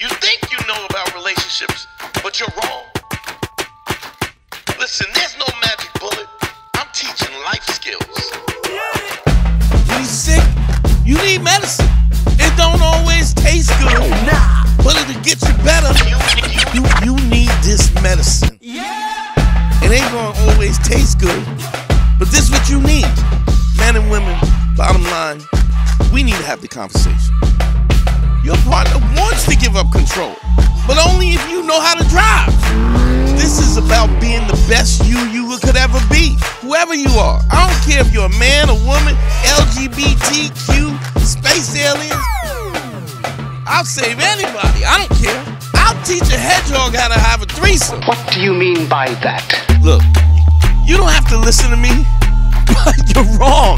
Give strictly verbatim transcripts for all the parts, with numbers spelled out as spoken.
You think you know about relationships, but you're wrong. Listen, there's no magic bullet. I'm teaching life skills. When you're sick, you need medicine. It don't always taste good. Nah. But it'll get you better. You, you need this medicine. Yeah. It ain't gonna always taste good, but this is what you need. Men and women, bottom line, we need to have the conversation. Your partner wants to give up control, but only if you know how to drive. This is about being the best you you could ever be, whoever you are. I don't care if you're a man, a woman, L G B T Q, space aliens. I'll save anybody. I don't care. I'll teach a hedgehog how to have a threesome. What do you mean by that? Look, you don't have to listen to me, but you're wrong.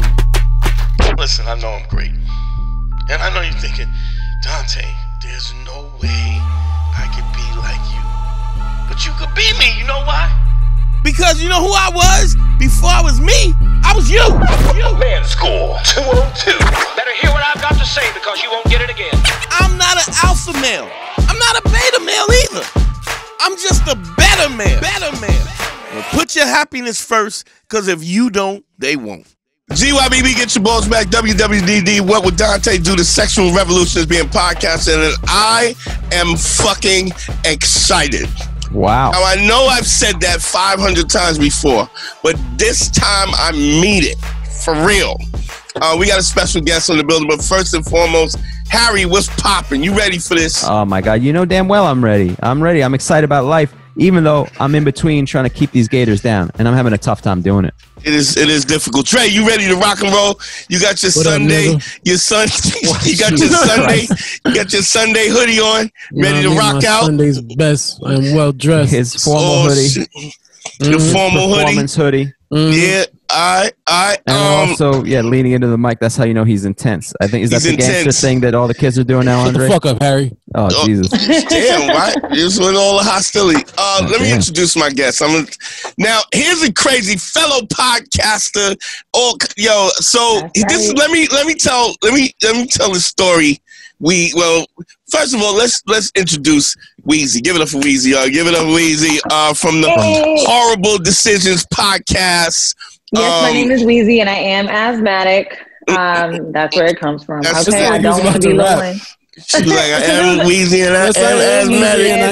Listen, I know I'm great. And I know you're thinking, Dante, there's no way I could be like you. But you could be me, you know why? Because you know who I was? Before I was me, I was you. you. Man School two oh two. Better hear what I've got to say because you won't get it again. I'm not an alpha male. I'm not a beta male either. I'm just a better man. Better man. Well, put your happiness first, because if you don't, they won't. G Y B B, get your balls back. W W D D, what would Dante do? The sexual revolution is being podcasted, and I am fucking excited. Wow. Now, I know I've said that five hundred times before, but this time I mean it. For real. Uh, we got a special guest on the building, but first and foremost, Harry, what's popping? You ready for this? Oh, my God. You know damn well I'm ready. I'm ready. I'm excited about life, even though I'm in between trying to keep these gators down, and I'm having a tough time doing it. It is it is difficult. Trey, you ready to rock and roll? You got your What Sunday, up, your sun, you got your Sunday, you got your Sunday hoodie on, ready you know to I mean? rock My out. Sunday's best. I'm well dressed. His formal Oh, hoodie. shit. Your Mhm. formal hoodie. Performance hoodie. Mhm. Yeah, I, I, And um, also, yeah, leaning into the mic. That's how you know he's intense. I think, is that He's the gangster intense. thing that all the kids are doing now, Shut the Andre? fuck up, Harry. Oh, Oh. Jesus. damn, right? This with all the hostility. Uh, Oh, let me damn. introduce my guest. I'm gonna, now here's a crazy fellow podcaster. Oh, yo, so That's this is right. let me let me tell let me let me tell the story. We well, first of all, let's let's introduce Weezy. Give it up for Weezy, y'all. Give it up for Weezy uh, from the Hey. WHOREible Decisions Podcast. Yes, my Um, name is Weezy, and I am asthmatic. Um, that's where it comes from. That's Okay, just I like he was don't want about to be to Lil rap. Wayne. She's like, I am Weezy and I Yes, I am am asthmatic. and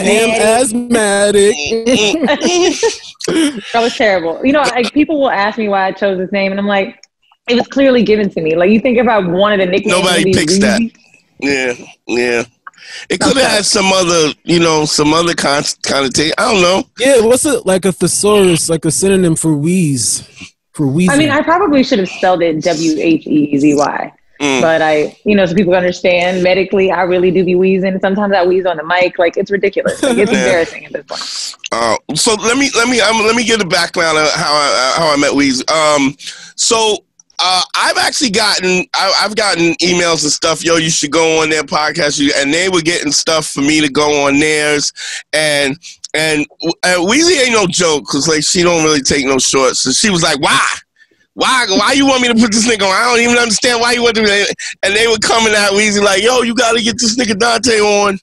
I am asthmatic. That was terrible. You know, like people will ask me why I chose this name, and I'm like, it was clearly given to me. Like, you think if I wanted a nickname, Nobody it'd be picks that. Weezy. Yeah, yeah. It could have Okay. had some other, you know, some other con- connotation. I don't know. Yeah, what's it like a thesaurus, like a synonym for wheeze? For wheezing. I mean, I probably should have spelled it W H E Z Y. Mm. But I, you know, so people understand medically, I really do be wheezing. Sometimes I wheeze on the mic. Like, it's ridiculous. Like, it's Yeah. embarrassing at this point. Uh, so let me let me um, let me get the background of how I how I met Weezy. Um, so uh, I've actually gotten I, I've gotten emails and stuff. Yo, you should go on their podcast, You- and they were getting stuff for me to go on theirs. And and uh, Weezy ain't no joke, because like she don't really take no shorts. So she was like, why? Why why you want me to put this nigga on? I don't even understand why you want to. And they were coming at Weezy like, yo, you got to get this nigga Dante on.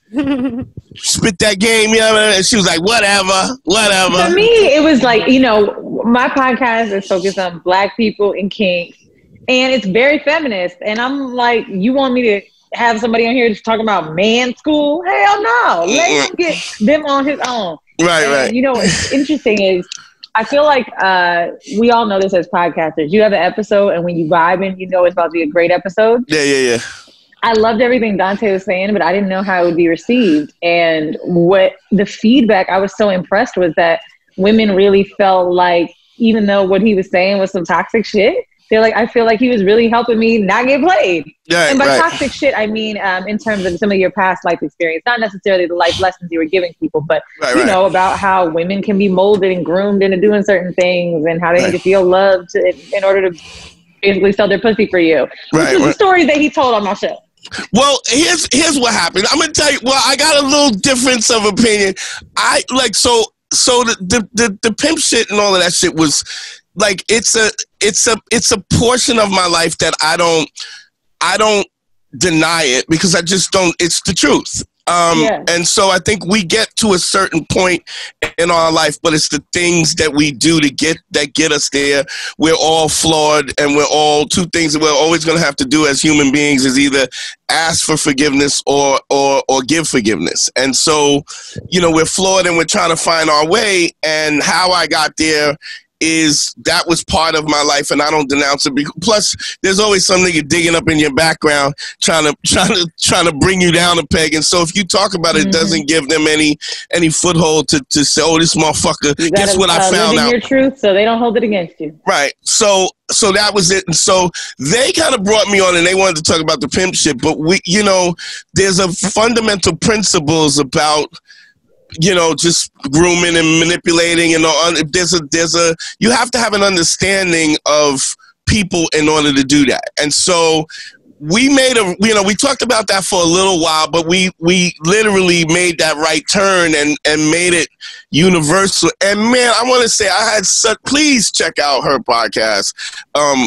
Spit that game, yeah. And she was like, whatever, whatever. For me, it was like, you know, my podcast is focused on Black people and kink, and it's very feminist. And I'm like, you want me to have somebody on here just talking about man school? Hell no. Let him get them on his own. Right, And, right. you know, what's interesting is, I feel like uh, we all know this as podcasters. You have an episode, and when you vibe in, you know it's about to be a great episode. Yeah, yeah, yeah. I loved everything Dante was saying, but I didn't know how it would be received. And what the feedback, I was so impressed was that women really felt like, even though what he was saying was some toxic shit, they're like, I feel like he was really helping me not get played. Right, and by right. toxic shit, I mean um, in terms of some of your past life experience, not necessarily the life lessons you were giving people, but Right, you right. know, about how women can be molded and groomed into doing certain things, and how they Right. need to feel loved to, in order to basically sell their pussy for you. Right, Which is the right. story that he told on my show. Well, here's here's what happened. I'm gonna tell you. Well, I got a little difference of opinion. I like so so the the the, the pimp shit and all of that shit was like it's a it's a it's a portion of my life that I don't I don't deny it, because I just don't. It's the truth. Um, Yeah. And so I think we get to a certain point in our life, but it's the things that we do to get that get us there. We're all flawed, and we're all two things that we're always going to have to do as human beings is either ask for forgiveness or or or give forgiveness. And so, you know, we're flawed and we're trying to find our way. And how I got there is that was part of my life, and I don't denounce it. Plus, there's always some nigga digging up in your background, trying to trying to trying to bring you down a peg. And so, if you talk about it, mm-hmm. it doesn't give them any any foothold to, to say, "Oh, this motherfucker." You Guess gotta, what I uh, found out? Your truth, so they don't hold it against you. Right. So so that was it. And so they kind of brought me on, and they wanted to talk about the pimp shit. But we, you know, there's a fundamental principles about, you know, just grooming and manipulating, and all. There's a, there's a, you have to have an understanding of people in order to do that. And so we made a, you know, we talked about that for a little while, but we, we literally made that right turn and, and made it universal. And man, I want to say I had such, please check out her podcast. Um,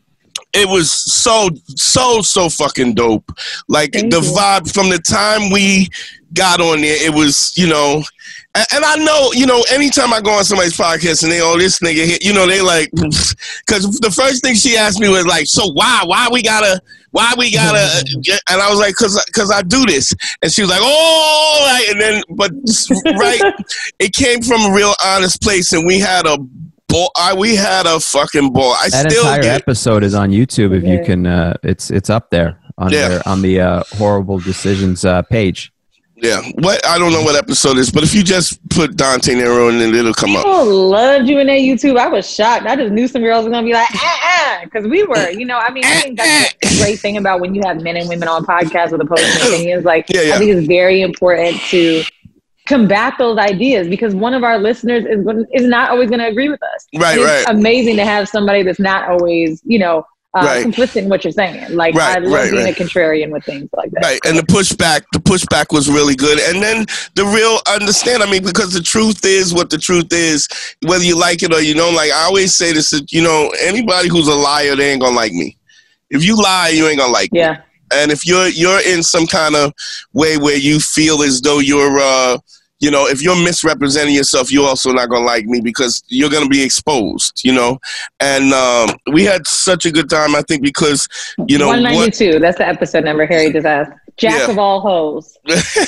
It was so, so, so fucking dope. Like, Thank the you. vibe from the time we got on there, it was, you know, and, and I know, you know, anytime I go on somebody's podcast and they, oh, this nigga hit, you know, they like, because the first thing she asked me was like, so why, why we gotta, why we gotta, and I was like, cause, cause I do this. And she was like, oh, right. And then, but, right, it came from a real honest place, and we had a, Ball, I, we had a fucking ball. I that still entire get, episode is on YouTube. If you can, uh, it's it's up there on yeah. their, on the uh, Horrible Decisions uh, page. Yeah, what I don't know what episode it is, but if you just put Dante Nero in it, it'll come up. People loved you in that YouTube. I was shocked. I just knew some girls were gonna be like, ah, ah, because we were, you know. I mean, I think that's the great thing about when you have men and women on podcasts with opposing opinions. Like, yeah, yeah. I think it's very important to combat those ideas, because one of our listeners is is not always going to agree with us. Right, it's right. amazing to have somebody that's not always, you know, uh, right. complicit in what you're saying. Like, right, I love right, being right. a contrarian with things like that. Right, and the pushback, the pushback was really good. And then the real understand, I mean, because the truth is what the truth is, whether you like it or you don't like. I always say this, that, you know, anybody who's a liar, they ain't going to like me. If you lie, you ain't going to like yeah. me. And if you're you're in some kind of way where you feel as though you're, uh, you know, if you're misrepresenting yourself, you're also not going to like me, because you're going to be exposed, you know. And um, we had such a good time, I think, because, you know. one ninety-two, what, that's the episode number Harry just asked. Jack yeah. of all hoes.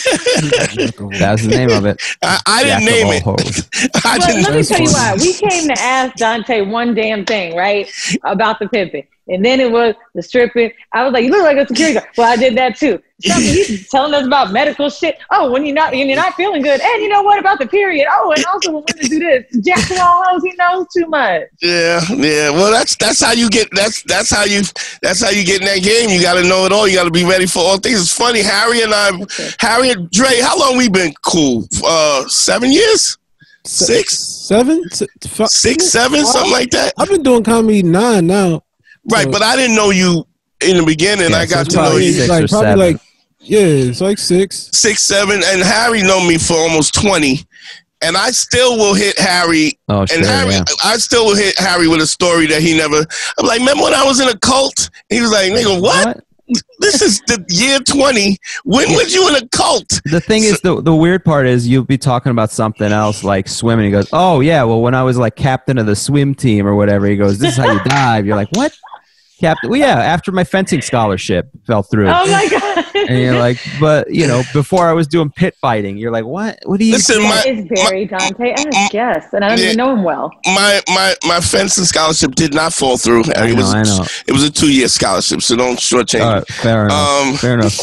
That's the name of it. I, I didn't name it. I well, didn't let me tell you why. We came to ask Dante one damn thing, right, about the pimping. And then it was the stripping. I was like, you look like a security guard. Well, I did that too. He's telling us about medical shit. Oh, when you're not when you're not feeling good. And you know what about the period? Oh, and also when women do this. Jack of all hoes, he knows too much. Yeah, yeah. Well, that's that's how you get that's that's how you that's how you get in that game. You got to know it all. You got to be ready for all things. It's funny, Harry and I, okay. Harry and Dre. How long we been cool? Uh, seven years. Six, seven, six, six seven, something like that. I've been doing comedy nine now. Right, so. but I didn't know you in the beginning. Yeah, I got so to know you. Like, probably seven. like, yeah, it's like six. Six, seven, and Harry known me for almost twenty. And I still will hit Harry. Oh, and sure, Harry, yeah. I still will hit Harry with a story that he never. I'm like, remember when I was in a cult? He was like, nigga, what? what? This is the year twenty. When was you in a cult? The thing so, is, the the weird part is you'll be talking about something else like swimming. He goes, oh, yeah, well, when I was like captain of the swim team or whatever, he goes, this is how you dive. You're like, what? Captain, well, yeah, after my fencing scholarship fell through. Oh my god! And you're like, but you know, before I was doing pit fighting, you're like, what? What do you? Listen, my, is very my, Dante as guest, and I don't yeah, even know him well. My my my fencing scholarship did not fall through. I it know, was I know. it was a two year scholarship, so don't shortchange. All right, fair enough. Um, fair enough.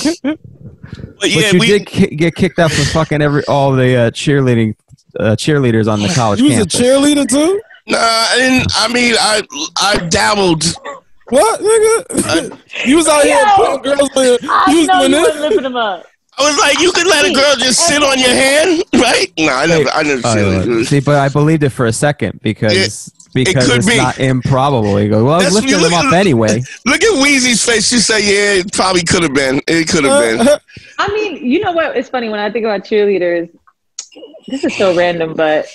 But yeah, but you we, did ki- get kicked out from fucking every all the uh, cheerleading uh, cheerleaders on the college you campus. You was a cheerleader too? Nah, I didn't. I mean, I I dabbled. What, nigga? You was out Yo, here putting girls in. I You was know doing you this? were lifting them up. I was like, you could let a girl just sit on your hand, right? No, I never. I never. Uh, see, but I believed it for a second because it, because it it's be. not improbable. You go, well, I was lifting them up anyway. Look at Weezy's face. You say, yeah, it probably could have been. It could have been. I mean, you know what? It's funny when I think about cheerleaders. This is so random, but.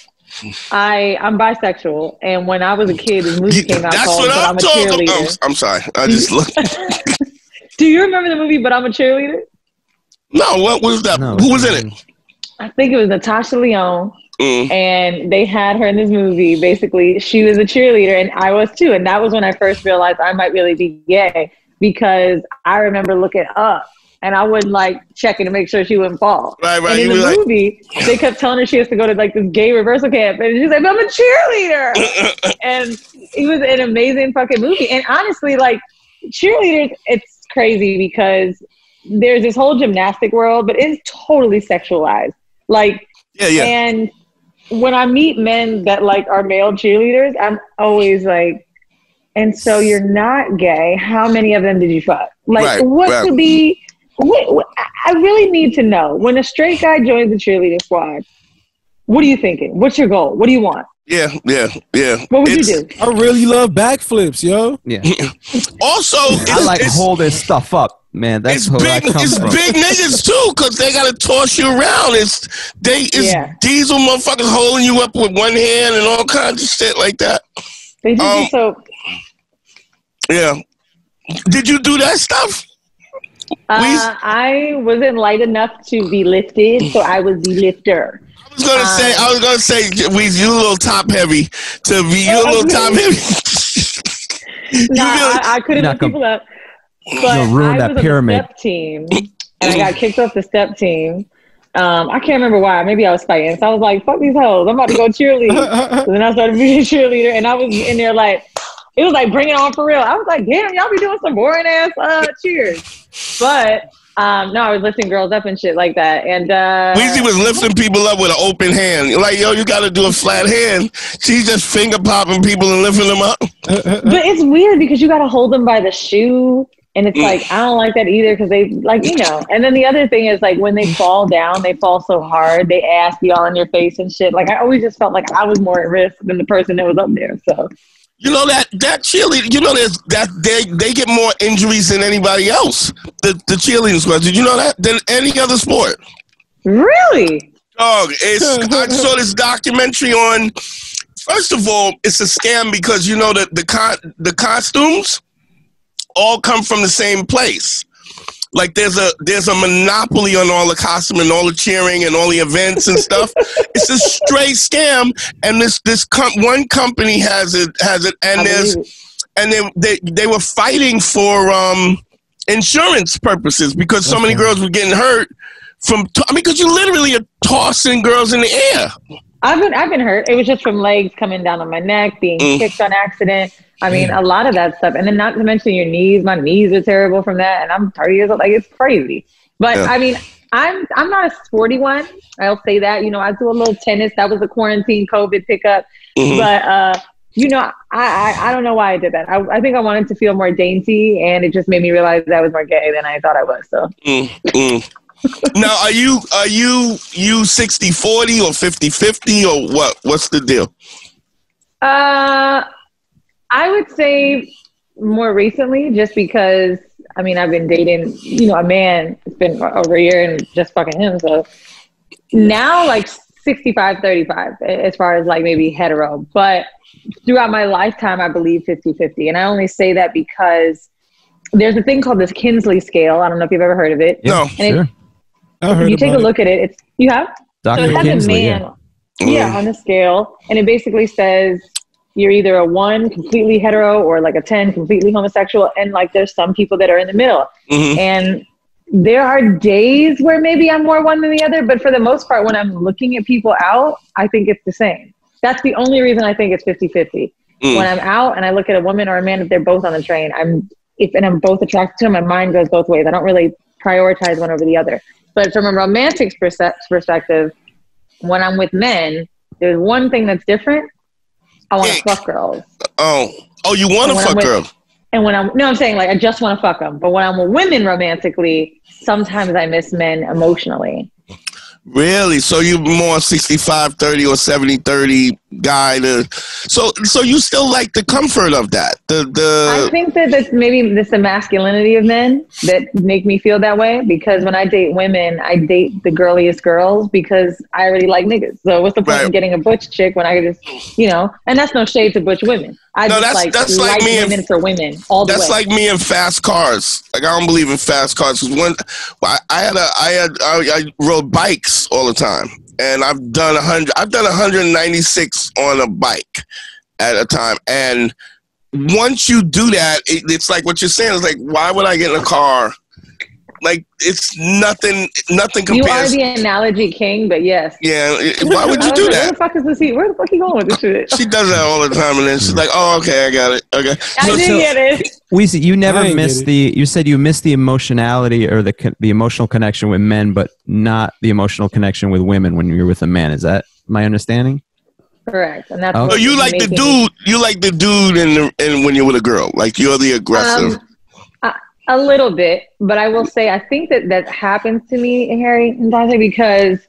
I I'm bisexual, and when I was a kid, this movie came out That's called what "But I'm I'm a talking Cheerleader." about. I'm sorry, I just looked. Do you remember the movie "But I'm a Cheerleader"? No, what was that? No, Who was in it? I think it was Natasha Lyonne. Mm. And they had her in this movie. Basically, she was a cheerleader, and I was too. And that was when I first realized I might really be gay, because I remember looking up and I would like checking to make sure she wouldn't fall. Right, right. And in You the were like- movie, they kept telling her she has to go to like this gay reversal camp, and she's like, "I'm a cheerleader." And it was an amazing fucking movie. And honestly, like cheerleaders, it's crazy because there's this whole gymnastic world, but it's totally sexualized. Like, Yeah, yeah. and when I meet men that like are male cheerleaders, I'm always like, and so you're not gay. How many of them did you fuck? Like, Right, what right. could be, what, what, I really need to know. When a straight guy joins the cheerleading squad, what are you thinking? What's your goal? What do you want? Yeah, yeah, yeah. What would It's- you do? I really love backflips, yo. Yeah. Also, it's, I like it's, holding stuff up, man. That's it's where big. that comes It's from. big niggas too, because they gotta toss you around. It's they. It's Yeah. diesel motherfuckers holding you up with one hand and all kinds of shit like that. They just Um, be so. Yeah. Did you do that stuff? Uh, I wasn't light enough to be lifted, so I was the lifter. I was gonna say. I was gonna say. We you a little top heavy to be. You a little top heavy. You Nah, really- I, I couldn't Not lift gonna- people up. But You'll ruin I that was on pyramid. the step team, and I got kicked off the step team. Um, I can't remember why. Maybe I was fighting. So I was like, fuck these hoes. I'm about to go cheerlead. So then I started being a cheerleader, and I was in there like, it was like, bring it on for real. I was like, damn, y'all be doing some boring ass uh, cheers. But um, no, I was lifting girls up and shit like that. And uh, Weezy was lifting people up with an open hand. Like, yo, you got to do a flat hand. She's just finger popping people and lifting them up. But it's weird because you got to hold them by the shoe. And it's like, I don't like that either because they, like, you know. And then the other thing is, like, when they fall down, they fall so hard. They ass be all in your face and shit. Like, I always just felt like I was more at risk than the person that was up there. So, You know that that cheerleader. You know there's that they they get more injuries than anybody else. The the cheerleading squad. Did you know that than any other sport? really? Dog, it's I saw this documentary on. First of all, it's a scam because you know that the con the costumes all come from the same place. Like there's a there's a monopoly on all the costume and all the cheering and all the events and stuff. It's a straight scam, and this this com- one company has it has it, and I there's believe it. and they, they they were fighting for um insurance purposes because so many girls were getting hurt from. T- I mean, because you literally are tossing girls in the air. I've been I've been hurt. It was just from legs coming down on my neck, being Mm. kicked on accident. I mean, a lot of that stuff. And then not to mention your knees. My knees are terrible from that. And I'm thirty years old. Like, it's crazy. But, Yeah. I mean, I'm I'm not a sporty one. I'll say that. You know, I do a little tennis. That was a quarantine COVID pickup. Mhm. But, uh, you know, I, I, I don't know why I did that. I, I think I wanted to feel more dainty. And it just made me realize that I was more gay than I thought I was. So. Mm, mm. Now, are you are you you sixty forty or fifty fifty or what? What's the deal? Uh, I would say more recently, just because, I mean, I've been dating, you know, a man. It's been over a year and just fucking him. So now, like sixty-five thirty-five as far as like maybe hetero. But throughout my lifetime, I believe fifty fifty. And I only say that because there's a thing called this Kinsley scale. I don't know if you've ever heard of it. No. And it, Sure. I heard you take a about it. look at it. It's you have Doctor so it has Kinsley, a man, yeah. yeah, on the scale, and it basically says you're either a one completely hetero or like a ten completely homosexual, and like there's some people that are in the middle. Mhm. And there are days where maybe I'm more one than the other, but for the most part, when I'm looking at people out, I think it's the same. That's the only reason I think it's fifty fifty. Mm. When I'm out and I look at a woman or a man, if they're both on the train, I'm if and I'm both attracted to them, my mind goes both ways. I don't really prioritize one over the other. But from a romantic perse- perspective, when I'm with men, there's one thing that's different. I want to Ick. fuck girls. Oh, oh, you want to And when fuck I'm with- girl? And when I'm, no, I'm saying like I just want to fuck them. But when I'm with women romantically, sometimes I miss men emotionally. Really? So you more sixty-five thirty or seventy thirty guy to. So so you still like the comfort of that. The the. I think that that's maybe this the masculinity of men that make me feel that way, because when I date women, I date the girliest girls because I already like niggas. So what's the point Right. in getting a butch chick when I could just, you know? And that's no shade to butch women. I No, just that's- like, that's like like me and- women for women all the way. That's like me in fast cars. Like I don't believe in fast cars because when I, I had a I had I, I rode bikes all the time, and I've done a hundred. I've done one hundred ninety-six on a bike at a time, and once you do that, it, it's like what you're saying. It's like, why would I get in a car? Like it's nothing. Nothing You are compares. the analogy king, but yes. Yeah. it- Why would I you was do like, Where that? the fuck is this? He? Where the fuck he going with this shit? She does that all the time, and then she's like, "Oh, okay, I got it. Okay." I So- did so- get it. Weezy, you I never ain't missed get the. You said you missed the emotionality or the co- the emotional connection with men, but not the emotional connection with women when you're with a man. Is that my understanding? Correct, and that's. Oh. So what you is like the making dude? You like the dude, in the, in when you're with a girl? Like you're the aggressive. Um, a, a little bit, but I will say I think that that happens to me, Harry and Dante, because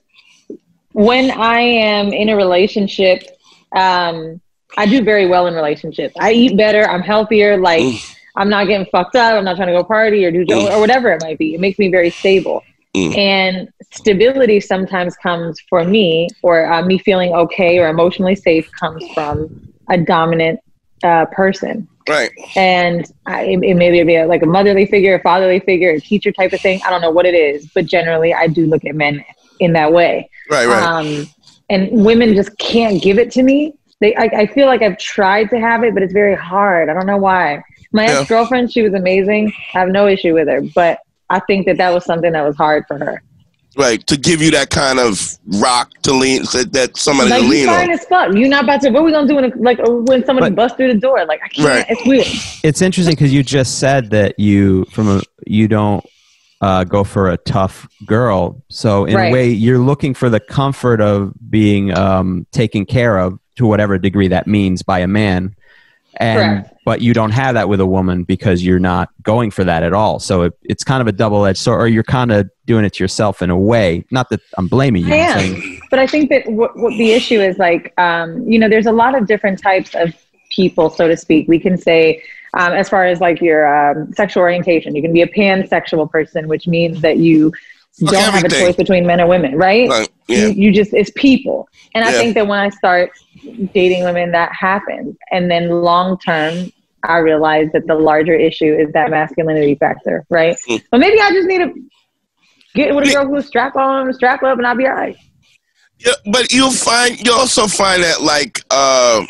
when I am in a relationship, um, I do very well in relationships. I eat better. I'm healthier. Like Mm. I'm not getting fucked up. I'm not trying to go party or do Mm. or whatever it might be. It makes me very stable. Mm. And stability sometimes comes for me, or uh, me feeling okay or emotionally safe comes from a dominant uh, person. Right. And I, it, it may be a, like a motherly figure, a fatherly figure, a teacher type of thing. I don't know what it is, but generally I do look at men in that way. Right. Right. Um, and women just can't give it to me. They, I, I feel like I've tried to have it, but it's very hard. I don't know why. My Yeah. ex-girlfriend, she was amazing. I have no issue with her, but I think that that was something that was hard for her. Right, to give you that kind of rock to lean, that, that somebody Like, to you lean fine on. as fuck. You're not about to, what are we going to do when, like, when somebody But- busts through the door? Like, I can't, Right. it's weird. It's interesting because you just said that you from a you don't uh, go for a tough girl. So in Right. a way, you're looking for the comfort of being um, taken care of to whatever degree that means by a man. And Correct. but you don't have that with a woman because you're not going for that at all. So it, it's kind of a double-edged sword, or you're kind of doing it to yourself in a way. Not that I'm blaming you. I I'm am. saying- But I think that what, what the issue is, like, um, you know, there's a lot of different types of people, so to speak. We can say, um, as far as like your um, sexual orientation, you can be a pansexual person, which means that you Fuck don't have a everything. choice between men and women, right? Like, yeah. You, you just, it's people. And I Yeah. think that when I start dating women, that happens. And then long term, I realize that the larger issue is that masculinity factor, right? Mm. But maybe I just need to get with a girl who's strap on, strap up, and I'll be all right. Yeah, but you'll find you also find that like, uh,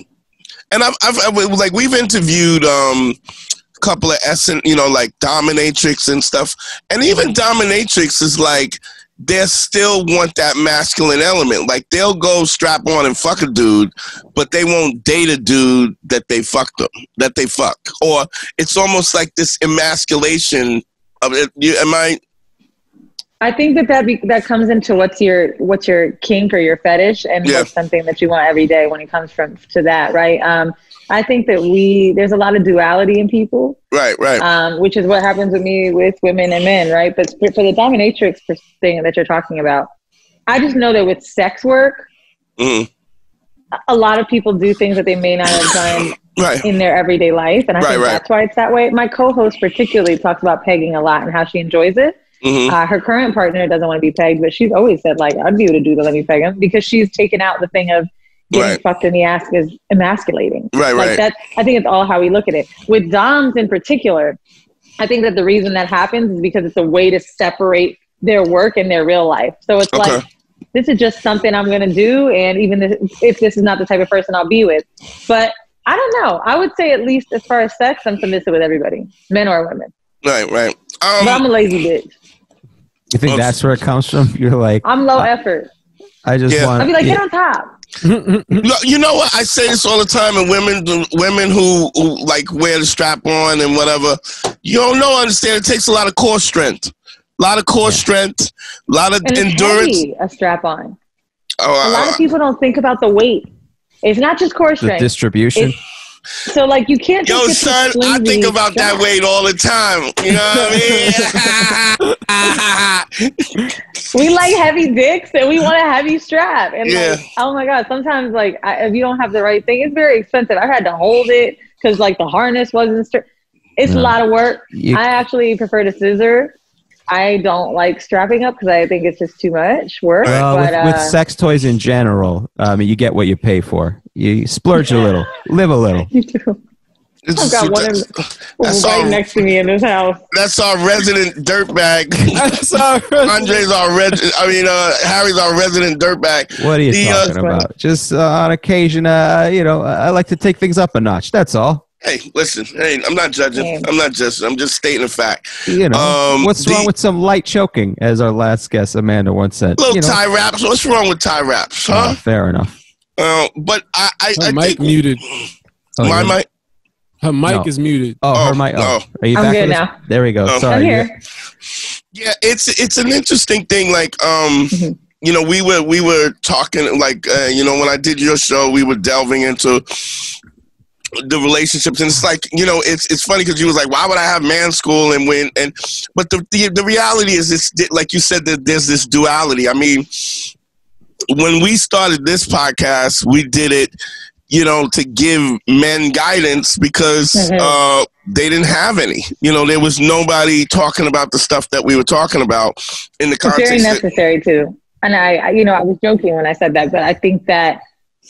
and I've, I've, I've like we've interviewed um, a couple of essence, you know, like dominatrix and stuff, and even dominatrix is like they still want that masculine element. Like they'll go strap on and fuck a dude, but they won't date a dude that they fucked them, that they fuck, or it's almost like this emasculation of it. You, am I? I think that that, be, that comes into what's your what's your kink or your fetish, and Yeah. what's something that you want every day when it comes from to that, right? Um, I think that we there's a lot of duality in people, Right, right. um, which is what happens with me with women and men, right? But for, for the dominatrix thing that you're talking about, I just know that with sex work, Mhm. a lot of people do things that they may not have done Right. in their everyday life, and I Right, think right. that's why it's that way. My co-host particularly talks about pegging a lot and how she enjoys it. Mhm. Uh, her current partner doesn't want to be pegged, but she's always said, like, I'd be able to do to let me peg him, because she's taken out the thing of getting Right. fucked in the ass is emasculating. Right, like right. that. I think it's all how we look at it. With doms in particular, I think that the reason that happens is because it's a way to separate their work and their real life. So it's Okay. like, this is just something I'm going to do, and even this, if this is not the type of person I'll be with. But I don't know. I would say, at least as far as sex, I'm submissive with everybody, men or women. Right, right. But I'm Um, a lazy bitch. You think Okay. that's where it comes from? You're like, I'm low effort. I just Yeah. want. I'd be like, yeah. get on top. you you know what? I say this all the time, and women, women who, who like wear the strap on and whatever, you don't know, understand. It takes a lot of core strength, a lot of core strength, a lot of And it's endurance. heavy, a strap on. Oh, A lot uh, of people don't think about the weight. It's not just core the strength. distribution. It's- So, like, you can't just Yo, get son, this I flimsy think about that strap. weight all the time. You know what I mean? we like heavy dicks and we want a heavy strap. And Yeah. like, oh my God, sometimes like I, if you don't have the right thing, it's very expensive. I had to hold it because like the harness wasn't straight. It's No. a lot of work. You- I actually prefer to scissor. I don't like strapping up because I think it's just too much work. Well, but, with, uh, with sex toys in general, um, you get what you pay for. You splurge a little, live a little. you do. It's I've got one in, that's right our- next to me in this house. That's our resident dirtbag. That's all right. Andre's our res- I mean, uh, Harry's our resident dirtbag. What are you The, uh, talking about? Just uh, on occasion, uh, you know, I like to take things up a notch. That's all. Hey, listen. Hey, I'm not judging. Yeah. I'm not judging. I'm just stating a fact. You know, Um, what's the- wrong with some light choking, as our last guest Amanda once said. Little You know, tie wraps. What's wrong with tie wraps, uh, huh? fair enough. Uh, but I, I, Her I mic think muted. Oh, my you're- mic. Her mic No. is muted. Oh, Oh, her mic. Oh, no. are you I'm back good with us? now. There we go. Oh. Sorry. I'm you're- here. Yeah, it's it's an interesting thing. Like, um, Mhm. you know, we were we were talking like, uh, you know, when I did your show, we were delving into the relationships, and it's like, you know, it's it's funny because you was like, why would I have man school and when and but the the, the reality is, it's like you said, that there's this duality. I mean, when we started this podcast, we did it, you know, to give men guidance because Mhm. uh, they didn't have any. You know, there was nobody talking about the stuff that we were talking about in the It's very context. that- necessary too. And I, I, you know, I was joking when I said that, but I think that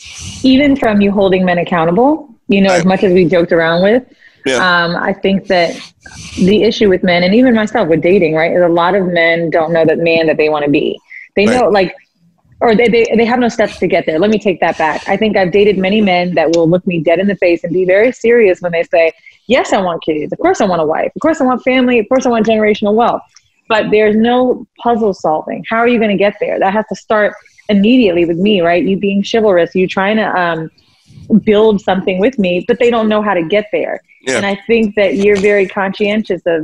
even from you holding men accountable, you know, as Right. much as we joked around with, Yeah. um, I think that the issue with men, and even myself with dating, right, is a lot of men don't know the man that they want to be. They know, Right. like, or they, they, they have no steps to get there. Let me take that back. I think I've dated many men that will look me dead in the face and be very serious when they say, yes, I want kids. Of course I want a wife. Of course I want family. Of course I want generational wealth. But there's no puzzle solving. How are you going to get there? That has to start immediately with me, right? You being chivalrous, you trying to um, build something with me, but they don't know how to get there. Yeah. And I think that you're very conscientious of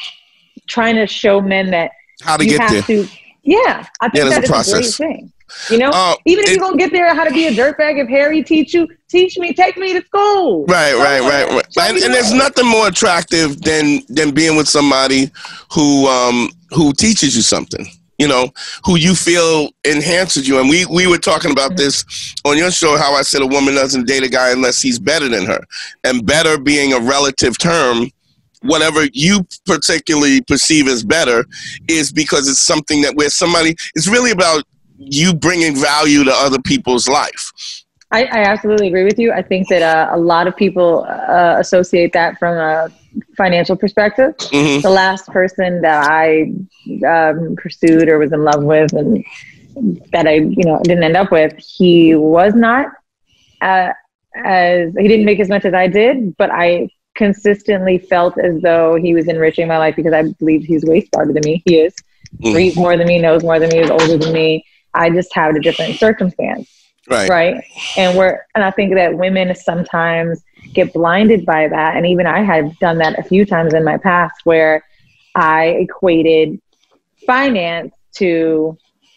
trying to show men that How to you get have there. to. Yeah, I think Yeah, there's that a is process. a great thing. You know, Uh, even if it- you don't get there, how to be a dirtbag. If Harry teach you, teach me, take me to school. Right, right, Somewhere. right, right. Show And, me and there's the way. nothing more attractive than than being with somebody who um who teaches you something. You know, who you feel enhances you. And we we were talking about this on your show, how I said a woman doesn't date a guy unless he's better than her, and better being a relative term. Whatever you particularly perceive as better is because it's something that where somebody, it's really about you bringing value to other people's life. I, I absolutely agree with you. I think that uh, a lot of people uh, associate that from a financial perspective. hmm The last person that I um, pursued or was in love with, and that I, you know, didn't end up with, he was not uh, as he didn't make as much as I did, but I consistently felt as though he was enriching my life because I believe he's way smarter than me. He is. Mm. Reads more than me, knows more than me, is older than me. I just have a different circumstance. Right. Right. And we're, and I think that women sometimes get blinded by that. And even I have done that a few times in my past where I equated finance to,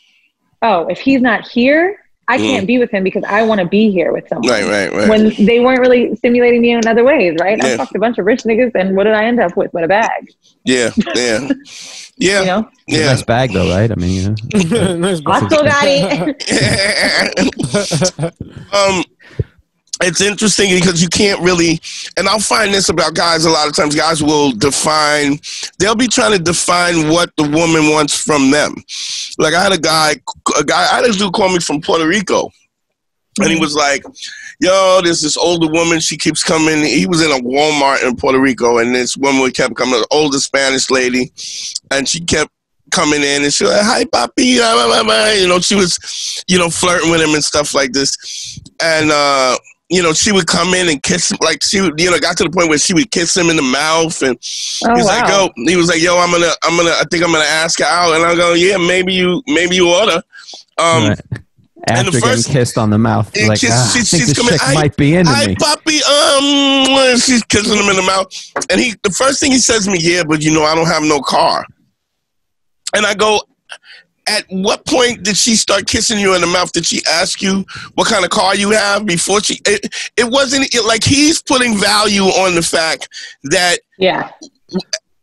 oh, if he's not here, I Mm. can't be with him because I want to be here with someone. Right, right, right. When they weren't really stimulating me in other ways, right? Yeah. I fucked a bunch of rich niggas, and what did I end up with? With a bag, Yeah, yeah, yeah, you know? yeah. Nice bag, though, right? I mean, you know. Nice I still got it. um, it's interesting because you can't really, and I'll find this about guys a lot of times. Guys will define, they'll be trying to define what the woman wants from them. Like I had a guy, a guy, I had a dude call me from Puerto Rico, and he was like, "Yo, there's this older woman. She keeps coming." He was in a Walmart in Puerto Rico, and this woman kept coming, an older Spanish lady, and she kept coming in, and she was like, "Hi, papi," blah, blah, blah. You know, she was, you know, flirting with him and stuff like this, and uh, you know, she would come in and kiss him, like she would, you know, got to the point where she would kiss him in the mouth, and Oh, he's wow. like, "Yo," he was like, "Yo, I'm gonna, I'm gonna, I think I'm gonna ask her out," and I go, "Yeah, maybe you, maybe you oughta." Um, Right. After the first- getting kissed on the mouth, Yeah, like, kiss- ah, she- I think she's this coming- chick I- might be into Hi, me. Poppy. Um, she's kissing him in the mouth, and he, the first thing he says to me, "Yeah, but you know, I don't have no car." And I go, "At what point did she start kissing you in the mouth? Did she ask you what kind of car you have before she?" It, it wasn't it, like he's putting value on the fact that Yeah.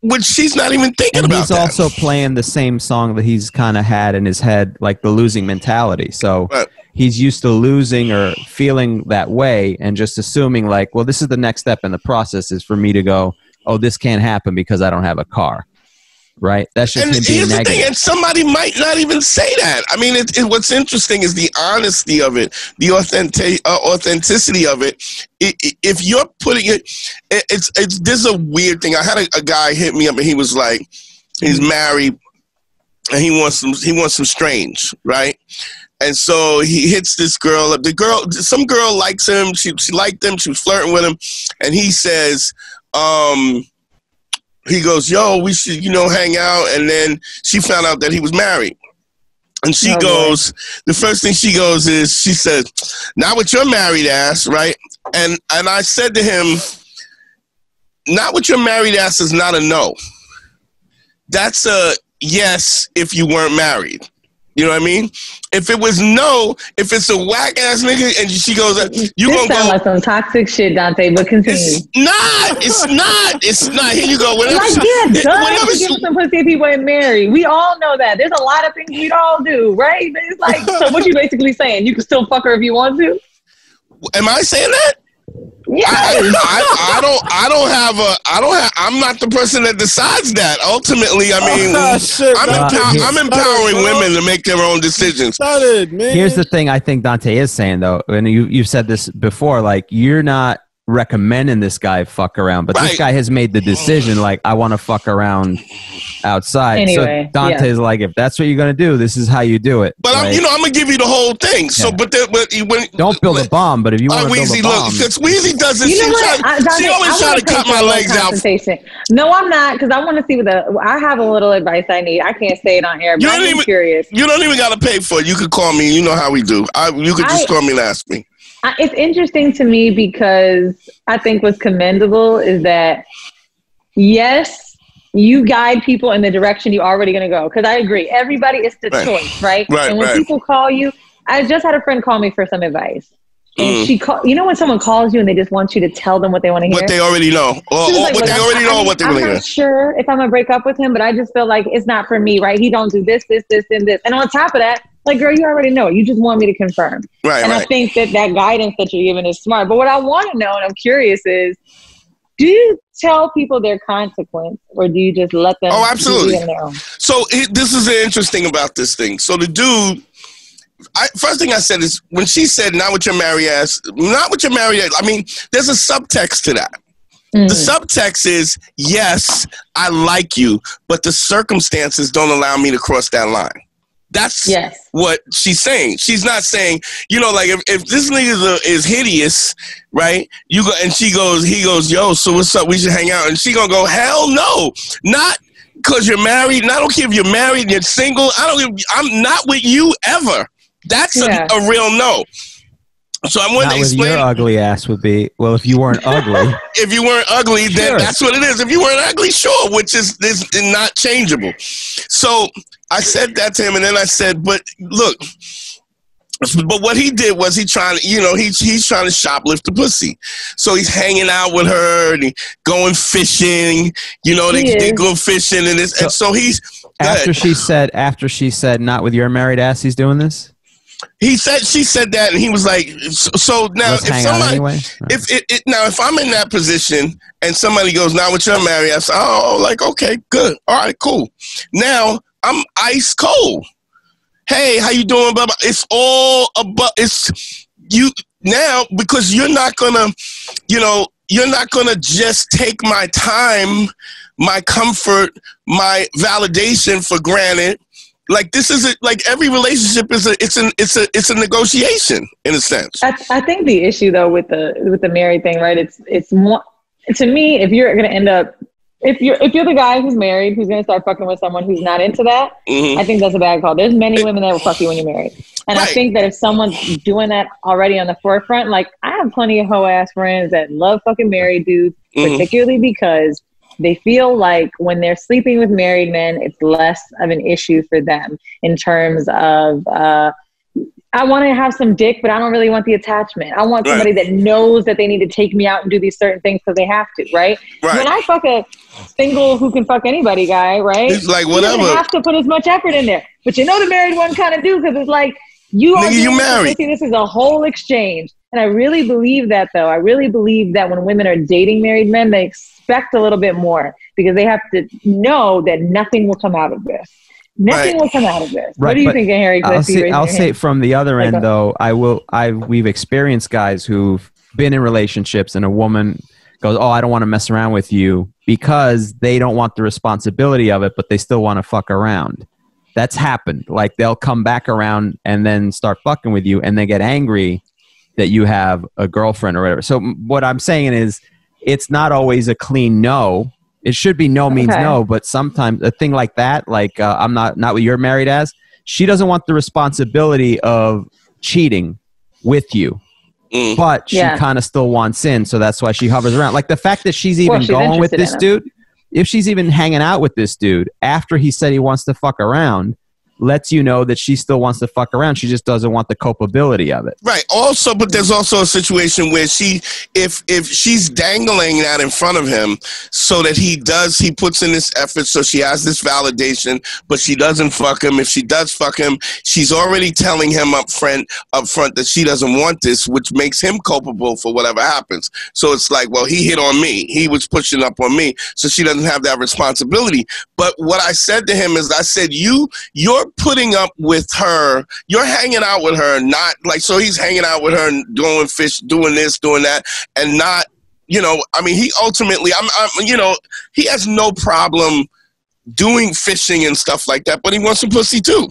which she's not even thinking and about he's that. also playing the same song that he's kind of had in his head, like the losing mentality. So Right. he's used to losing or feeling that way and just assuming like, well, this is the next step in the process is for me to go, oh, this can't happen because I don't have a car. Right? That's just And him being here's the negative. thing, and somebody might not even say that. I mean, it, it, what's interesting is the honesty of it, the authentic, uh, authenticity of it. It, it. If you're putting it, it, it's it's this is a weird thing. I had a, a guy hit me up, and he was like, he's married, and he wants some he wants some strange, right? And so he hits this girl up. The girl, some girl likes him. She she liked him. She was flirting with him, and he says, um. He goes, yo, we should, you know, hang out. And then she found out that he was married. And she Oh, goes, boy. The first thing she goes is, she said, not with your married ass, right? And and I said to him, not with your married ass is not a no. That's a yes if you weren't married. You know what I mean? If it was no, if it's a whack ass nigga and she goes, you this gonna sound go. like some toxic shit, Dante, but continue. It's not. It's not. It's not. Here you go. Whenever Like, she, yeah, duh, whenever you she, give some pussy if people ain't married. We all know that. There's a lot of things we all do, right? But it's like, so what you basically saying? You can still fuck her if you want to? am I saying that? Yeah. I, I, I don't. I don't have a. I don't have. I'm not the person that decides that. Ultimately, I mean, Oh, shit, I'm, uh, empower, here- I'm empowering women to make their own decisions. Started, man. Here's the thing I think Dante is saying, though, and you, you've said this before, like, you're not recommending this guy fuck around, but Right. this guy has made the decision, like, I want to fuck around outside. Anyway, so Dante's like, if that's what you're going to do, this is how you do it. But I'm, Like, you know, I'm gonna give you the whole thing. So, Yeah. but, the, but when don't build a bomb, but if you uh, want to build Weezy, a look, bomb, because Weezy does this. You know She, what? try, I, Dante, she always I try wanna to pay cut for my a little legs out. consultation. No, I'm not, because I want to see what the. I have a little advice I need. I can't say it on air, but You I'm don't even. curious. You don't even gotta pay for it. You could call me. You know how we do. I, you could just I- call me and ask me. I, it's interesting to me because I think what's commendable is that, yes, you guide people in the direction you're already going to go. Because I agree. Everybody, it's the Right. choice, right? Right, and when right. people call you, I just had a friend call me for some advice. And Mm. she call, you know when someone calls you and they just want you to tell them what they want to hear? What they already know, or, She was or like, what "Look, they I'm- already I know, mean, what they I'm want to hear. not sure if I'm gonna break up with him, but I just feel like it's not for me, right? He don't do this, this, this, and this. And on top of that, like, girl, you already know. You just want me to confirm. Right, and I right. think that that guidance that you're giving is smart. But what I want to know, and I'm curious, is do you tell people their consequence, or do you just let them? Oh, absolutely. do it on their own? So it, this is the interesting about this thing. So the dude, I, first thing I said is when she said, "Not with your married ass," not with your married ass. I mean, there's a subtext to that. Mm. The subtext is, yes, I like you, but the circumstances don't allow me to cross that line. That's Yes. what she's saying. She's not saying, you know, like if, if this nigga is, a, is hideous, right? You go and she goes, he goes, yo, so what's up? We should hang out. And she gonna go, hell no, not because you're married. And I don't care if you're married and you're single. I don't. I'm not with you ever. That's Yeah. a, a real no. So I'm going not to with explain. your ugly ass would be, well, if you weren't ugly. If you weren't ugly, then Sure. that's what it is. If you weren't ugly, sure, which is, is not changeable. So I said that to him, and then I said, but look, but what he did was he trying to, you know, he, he's trying to shoplift the pussy. So he's hanging out with her and he going fishing, you know, they, He they is. go fishing and this. And so he's, go After ahead. she said, after she said, not with your married ass, he's doing this? he said, she said that, and he was like, so, so now Let's if hang out somebody, anyway? if it, it, now if I'm in that position and somebody goes, now with your married, I say, oh, like, okay, good. All right, cool. Now I'm ice cold. Hey, how you doing? Blah, blah. It's all about, it's you now, because you're not gonna, you know, you're not gonna just take my time, my comfort, my validation for granted. Like this is a, like every relationship is a, it's an, it's a, it's a negotiation in a sense. I, I think the issue though with the with the married thing, right? It's it's more to me. If you're going to end up, if you're if you're the guy who's married who's going to start fucking with someone who's not into that, Mhm. I think that's a bad call. There's many women that will fuck you when you're married, and Right. I think that if someone's doing that already on the forefront, like I have plenty of hoe ass friends that love fucking married dudes, Mhm. particularly because they feel like when they're sleeping with married men, it's less of an issue for them in terms of uh, I want to have some dick, but I don't really want the attachment. I want somebody Right. that knows that they need to take me out and do these certain things because they have to, right? Right. When I fuck a single who can fuck anybody guy, right? It's like, He whatever. doesn't have to put as much effort in there. But you know the married one kind of do, because it's like, you are Nigga, you doing this, married. this is a whole exchange. And I really believe that, though. I really believe that when women are dating married men, they expect a little bit more because they have to know that nothing will come out of this. Nothing Right. will come out of this. Right, What are you but thinking, Harry? 'Cause I I'll see you say, raising I'll your say hand. it from the other Like end a- though. I will. I we've experienced guys who've been in relationships and a woman goes, "Oh, I don't want to mess around with you," because they don't want the responsibility of it, but they still want to fuck around. That's happened. Like they'll come back around and then start fucking with you, and they get angry that you have a girlfriend or whatever. So m- what I'm saying is, it's not always a clean no. It should be no means Okay. no, but sometimes a thing like that, like uh, I'm not not what you're married as. She doesn't want the responsibility of cheating with you, Mm. but she Yeah. kind of still wants in, so that's why she hovers around. Like the fact that she's even Well, she's going with interested this in him. dude, if she's even hanging out with this dude after he said he wants to fuck around, lets you know that she still wants to fuck around. She just doesn't want the culpability of it. Right. Also, but there's also a situation where she, if if she's dangling that in front of him, so that he does, he puts in this effort, so she has this validation, but she doesn't fuck him. If she does fuck him, she's already telling him up front, up front that she doesn't want this, which makes him culpable for whatever happens. So it's like, well, he hit on me. He was pushing up on me, so she doesn't have that responsibility. But what I said to him is, I said, you, you're putting up with her, you're hanging out with her, not like, so he's hanging out with her and going fish, doing this, doing that, and not, you know, I mean, he ultimately, I'm, I'm, you know, he has no problem doing fishing and stuff like that, but he wants some pussy too.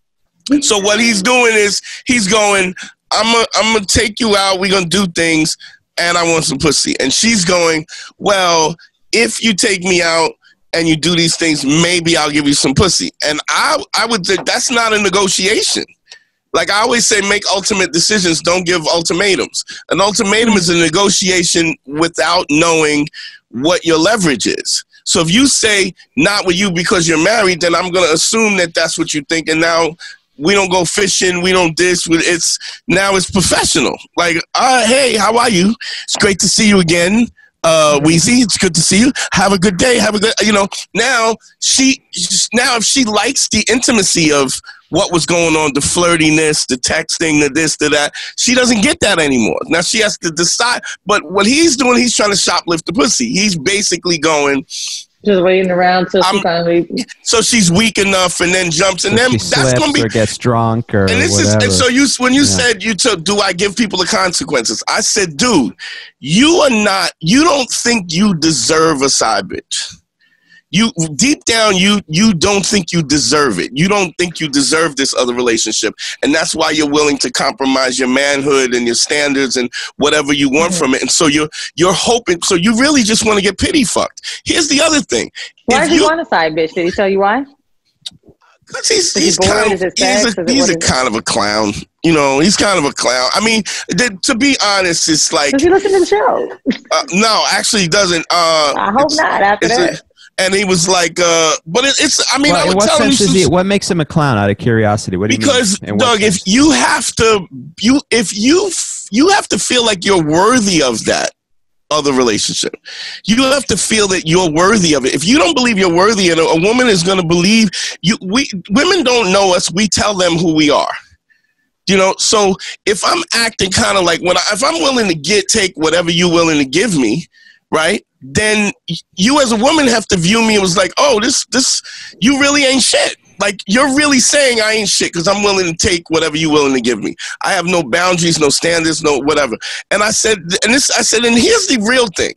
So what he's doing is he's going, I'm gonna, I'm gonna take you out, we're gonna do things, and I want some pussy. And she's going, well, if you take me out and you do these things, maybe I'll give you some pussy. And I I would think that's not a negotiation. Like I always say, make ultimate decisions, don't give ultimatums. An ultimatum is a negotiation without knowing what your leverage is. So if you say, not with you because you're married, then I'm going to assume that that's what you think. And now we don't go fishing, we don't this, it's, now it's professional. Like, uh, hey, how are you? It's great to see you again. Uh, Weezy, it's good to see you. Have a good day. Have a good, you know, now she, now if she likes the intimacy of what was going on, the flirtiness, the texting, the this, the that, she doesn't get that anymore. Now she has to decide, but what he's doing, he's trying to shoplift the pussy. He's basically going, just waiting around till she I'm- finally. so she's weak enough and then jumps and So then she that's slips going to be, or gets drunk or and this whatever. is, and so you, when you Yeah. said you took, do I give people the consequences? I said, dude, you are not, you don't think you deserve a side bitch. You deep down, you you don't think you deserve it. You don't think you deserve this other relationship, and that's why you're willing to compromise your manhood and your standards and whatever you want Mm-hmm. from it. And so you're you're hoping. So you really just want to get pity fucked. Here's the other thing. Why If does he you- want a side bitch? Did he tell you why? Cause he's Is he he's bored? kind Is of it he's sex? a, Is it- he's what a is it? kind of a clown. You know, he's kind of a clown. I mean, th- to be honest, it's like Does he listen to the show? uh, no, actually, he doesn't. Uh, I hope it's- not. After it's a- that, and he was like, uh, but it, it's. I mean, Well, I in would what tell him sense is some- he? What makes him a clown? Out of curiosity, what do you because mean? In what Doug, if sense? you have to, you if you f- you have to feel like you're worthy of that other relationship. You have to feel that you're worthy of it. If you don't believe you're worthy, and a, a woman is going to believe you. We women don't know us. We tell them who we are. You know, so if I'm acting kind of like when I, if I'm willing to get take whatever you're willing to give me, right? Then you as a woman have to view me as like, oh, this this you really ain't shit. Like you're really saying I ain't shit because I'm willing to take whatever you're willing to give me. I have no boundaries, no standards, no whatever. And I said, and this I said, and here's the real thing.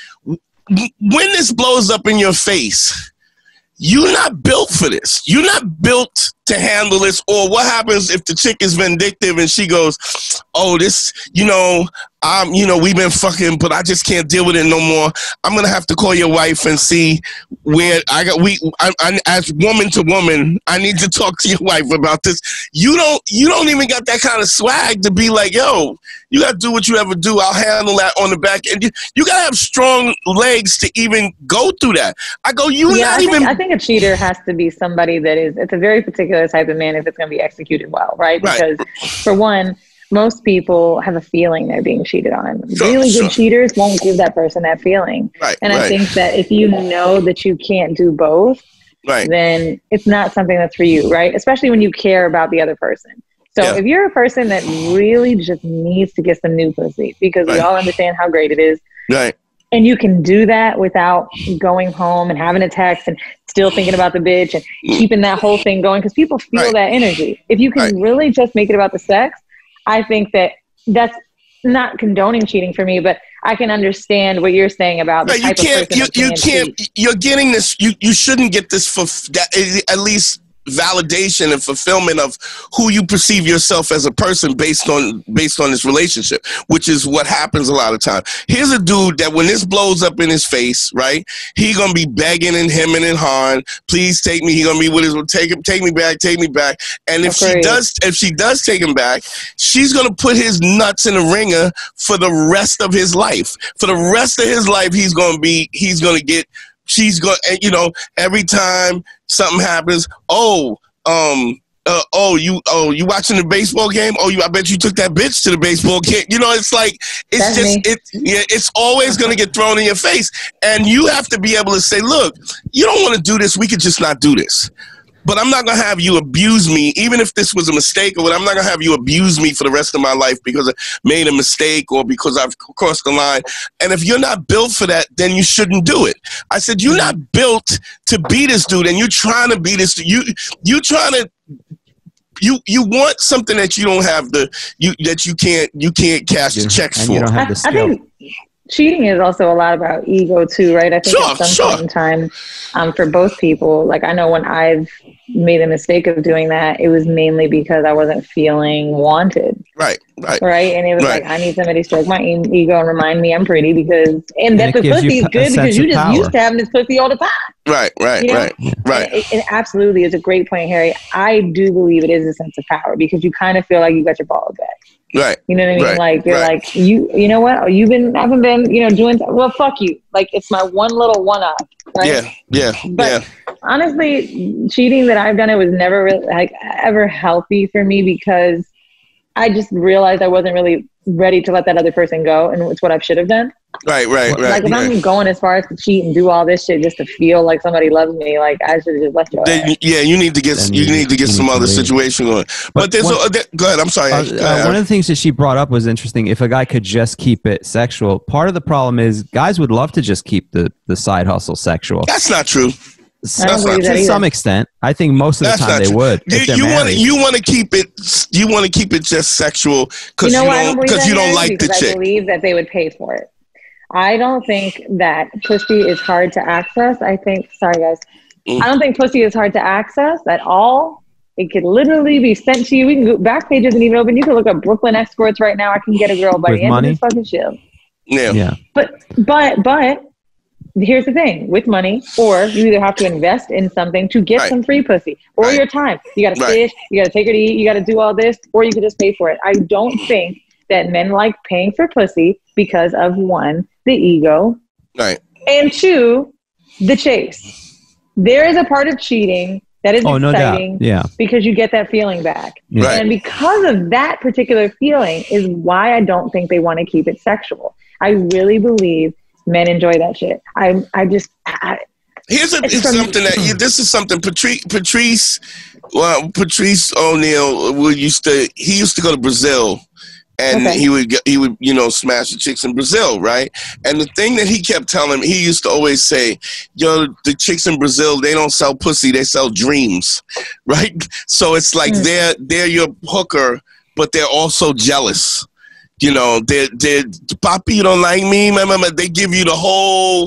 When this blows up in your face, you're not built for this. You're not built to handle this. Or what happens if the chick is vindictive and she goes, oh, this, you know, um, you know, we've been fucking, but I just can't deal with it no more. I'm gonna have to call your wife and see where I got. We, I, I, as woman to woman, I need to talk to your wife about this. You don't, you don't even got that kind of swag to be like, yo, you gotta do what you ever do. I'll handle that on the back end. You, you gotta have strong legs to even go through that. I go, you yeah, not I even. Think, I think a cheater has to be somebody that is. It's a very particular type of man if it's gonna be executed well, right? Right. Because for one, most people have a feeling they're being cheated on. Sure, really sure. good cheaters won't give that person that feeling. Right, and right. I think that if you know that you can't do both, Right. then it's not something that's for you, right? Especially when you care about the other person. So Yeah. if you're a person that really just needs to get some new pussy, because Right. we all understand how great it is, Right. and you can do that without going home and having a text and still thinking about the bitch and keeping that whole thing going, because people feel Right. that energy. If you can Right. really just make it about the sex, I think that that's not condoning cheating for me, but I can understand what you're saying about the Right, type you can't. of person You, that you can can't. cheat. You're getting this. You you shouldn't get this for f- that, at least validation and fulfillment of who you perceive yourself as a person based on based on this relationship, which is what happens a lot of time. Here's a dude that when this blows up in his face, right, he gonna be begging and hemming and hawing, please take me. He gonna be with his take him, take me back, take me back. And if she Agreed. does, if she does take him back, she's gonna put his nuts in the ringer for the rest of his life. For the rest of his life, he's gonna be, he's gonna get. She's going, you know, every time something happens, oh, um, uh, oh, you, oh, you watching the baseball game? Oh, you, I bet you took that bitch to the baseball game. You know, it's like, it's That's just, me. it, yeah, it's always going to get thrown in your face. And you have to be able to say, look, you don't want to do this. We could just not do this. But I'm not going to have you abuse me, even if this was a mistake or what. I'm not going to have you abuse me for the rest of my life because I made a mistake or because I've crossed the line. And if you're not built for that, then you shouldn't do it. I said, you're not built to be this dude, and you're trying to be this. You, you trying to. You you want something that you don't have the you that you can't you can't cash the checks and for. you don't have the I, I skill. think cheating is also a lot about ego too, right? I think Sure, at some sure. point in time, um, for both people, like I know when I've made the mistake of doing that, it was mainly because I wasn't feeling wanted, Right, right. right? And it was Right. like, I need somebody to stroke my e- ego and remind me I'm pretty because, and that it the gives you pussy is a good sense because you of just power. used to having this pussy all the time. Right, right, You know? right, right. And it, it absolutely is a great point, Harry. I do believe it is a sense of power because you kind of feel like you got your balls back. Right. You know what I mean? Right, Like you're right. like you. You know what? You've been. I haven't been. You know, doing. Well, fuck you. Like it's my one little one up. Right? Yeah, yeah, But yeah. honestly, cheating that I've done, it was never really like ever healthy for me because I just realized I wasn't really ready to let that other person go, and it's what I should have done. Right, right, right. Like if right. I'm going as far as to cheat and do all this shit just to feel like somebody loves me, like I should have just left your Then, ass. yeah, you need to get Then you you- need to get you some need to other leave. situation going. But, But there's one- a, there, go ahead. I'm sorry. Uh, Go uh, ahead. one of the things that she brought up was interesting. If a guy could just keep it sexual, part of the problem is guys would love to just keep the, the side hustle sexual. That's not true. I don't That's believe not that To either. some extent, I think most of the That's time not they true. would. You, if they're you want to married. you want to keep it you want to keep it just sexual because You know you why I don't don't believe because that, you don't Harry? like the Because chick. I believe that they would pay for it. I don't think that pussy is hard to access. I think, sorry guys, Mm. I don't think pussy is hard to access at all. It could literally be sent to you. We can go back pages and even open. You can look up Brooklyn escorts right now. I can get a girl by With the end money? of this fucking show. Yeah. Yeah. But, but, but here's the thing with money, or you either have to invest in something to get Right. some free pussy or Right. your time. You got to Right. fish, you got to take her to eat, you got to do all this, or you could just pay for it. I don't think that men like paying for pussy because of one, the ego, Right. and two, the chase. There is a part of cheating that is Oh, no doubt. exciting Yeah. because you get that feeling back. Yeah. Right. And because of that particular feeling is why I don't think they want to keep it sexual. I really believe men enjoy that shit. I I just I, Here's a, It's it's from- something that you, this is something Patrice Patrice well Patrice O'Neal would used to he used to go to Brazil and Okay. he would get, he would you know smash the chicks in Brazil, right? And the thing that he kept telling me, he used to always say, yo, the chicks in Brazil, they don't sell pussy, they sell dreams, right? So it's like Mm. they're they're your hooker, but they're also jealous. You know, they they Papi, you don't like me, my mama. They give you the whole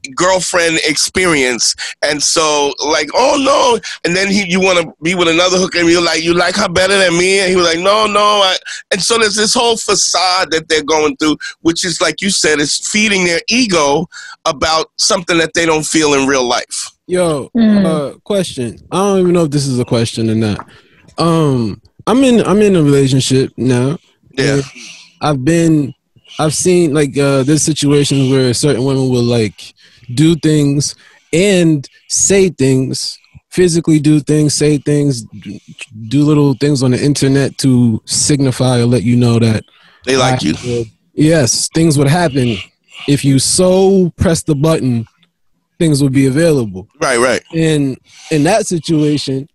girlfriend experience, and so like, oh no, and then he you want to be with another hooker, and you're like, you like her better than me, and he was like, no, no, I, and so there's this whole facade that they're going through, which is like you said, is feeding their ego about something that they don't feel in real life. Yo, mm. uh, question. I don't even know if this is a question or not. Um, I'm in I'm in a relationship now. Yeah, I've been. I've seen like uh, there's situations where certain women will like do things and say things, physically do things, say things, do little things on the internet to signify or let you know that they like you. Would, yes, things would happen if you so press the button. Things would be available. Right, right. And in that situation,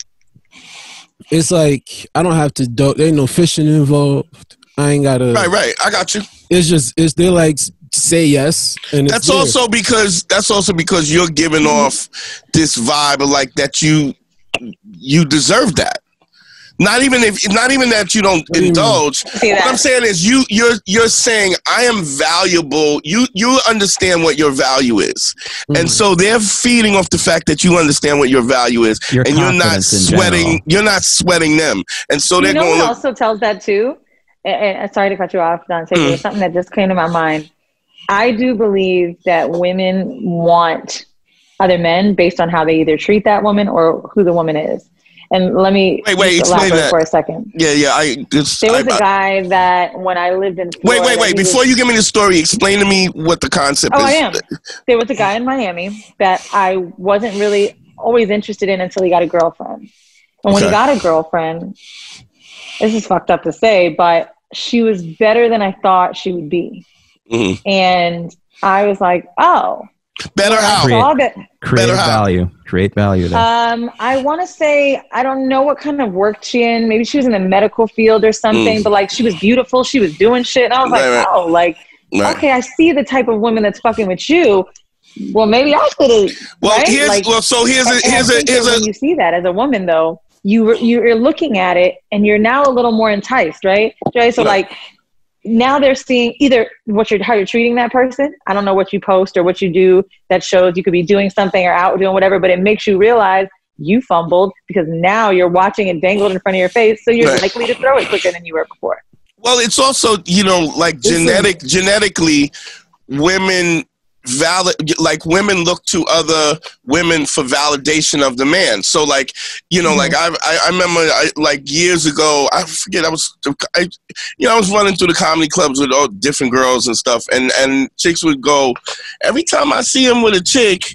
it's like I don't have to. Do, there ain't no fishing involved. I ain't gotta. Right, right. I got you. It's just it's they like say yes, and that's also because that's also because you're giving off this vibe of like that you you deserve that. Not even if not even that you don't what indulge. Do what I'm saying is you you're you're saying I am valuable. You you understand what your value is, mm. and so they're feeding off the fact that you understand what your value is, your and you're not sweating. You're not sweating them, and so they're you know going. Who also tells that too. And, and sorry to cut you off, Dante. Mm. There's something that just came to my mind. I do believe that women want other men based on how they either treat that woman or who the woman is. And let me wait, wait, explain that for a second. Yeah, yeah. I just, there was I, a guy that when I lived in Florida, wait, wait, wait. Before was, you give me the story, explain to me what the concept oh, is. I am. There was a guy in Miami that I wasn't really always interested in until he got a girlfriend. And when okay. he got a girlfriend, this is fucked up to say, but she was better than I thought she would be. Mm-hmm. And I was like, oh. Better how? Create, create better value. How? Create value there. Um, I want to say, I don't know what kind of work she in. Maybe she was in the medical field or something, mm. but like she was beautiful. She was doing shit. And I was right, like, right. oh, like, right. okay, I see the type of woman that's fucking with you. Well, maybe I could have. Well, right? here's, like, well, so here's a, here's a, here's a. When you see that as a woman, though, you you're looking at it and you're now a little more enticed, right? right? So right. like now they're seeing either what you're how you're treating that person. I don't know what you post or what you do that shows you could be doing something or out doing whatever, but it makes you realize you fumbled because now you're watching it dangled in front of your face, so you're right. likely to throw it quicker than you were before. Well, it's also, you know, like genetic genetically women valid like women look to other women for validation of the man. So like, you know, mm-hmm. like I, I I remember I, like years ago, I forget I was I you know I was running through the comedy clubs with all different girls and stuff, and and chicks would go, every time I see him with a chick,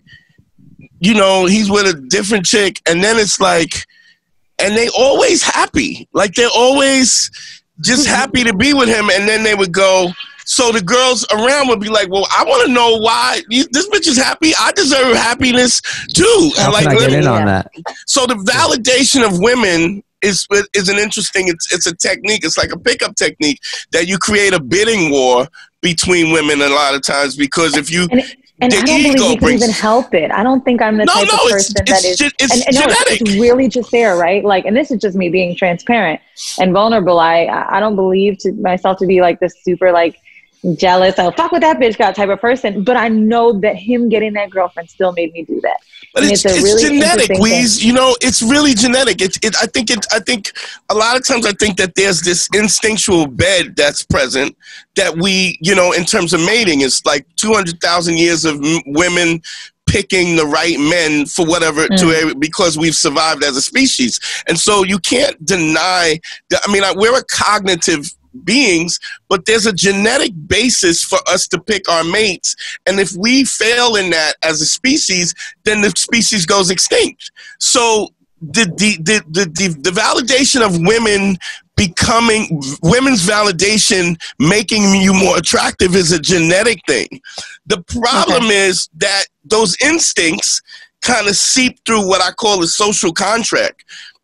you know, he's with a different chick, and then it's like, and they always happy, like they're always just happy to be with him, and then they would go. So the girls around would be like, well, I want to know why this bitch is happy. I deserve happiness too. How like, can I get in on that? So the validation of women is is an interesting, it's, it's a technique. It's like a pickup technique that you create a bidding war between women a lot of times, because if you... And, and I don't believe you can brings, even help it. I don't think I'm the no, type no, of person it's, that it's, is... It's, and, and genetic. No, it's really just there, right? Like, and this is just me being transparent and vulnerable. I I don't believe to myself to be like this super like jealous, oh fuck with that bitch got type of person, but I know that him getting that girlfriend still made me do that. But it's, it's, it's really genetic, Weez. You know, it's really genetic. It, it, I think it. I think a lot of times I think that there's this instinctual bed that's present that we, you know, in terms of mating, it's like two hundred thousand years of m- women picking the right men for whatever mm. to because we've survived as a species, and so you can't deny that. I mean, I, we're a cognitive beings, but there's a genetic basis for us to pick our mates, and if we fail in that as a species, then the species goes extinct. So the the the the, the, the validation of women becoming women's validation making you more attractive is a genetic thing. The problem okay. is that those instincts kind of seep through what I call a social contract.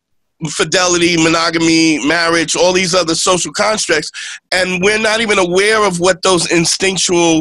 Fidelity, monogamy, marriage, all these other social constructs, and we're not even aware of what those instinctual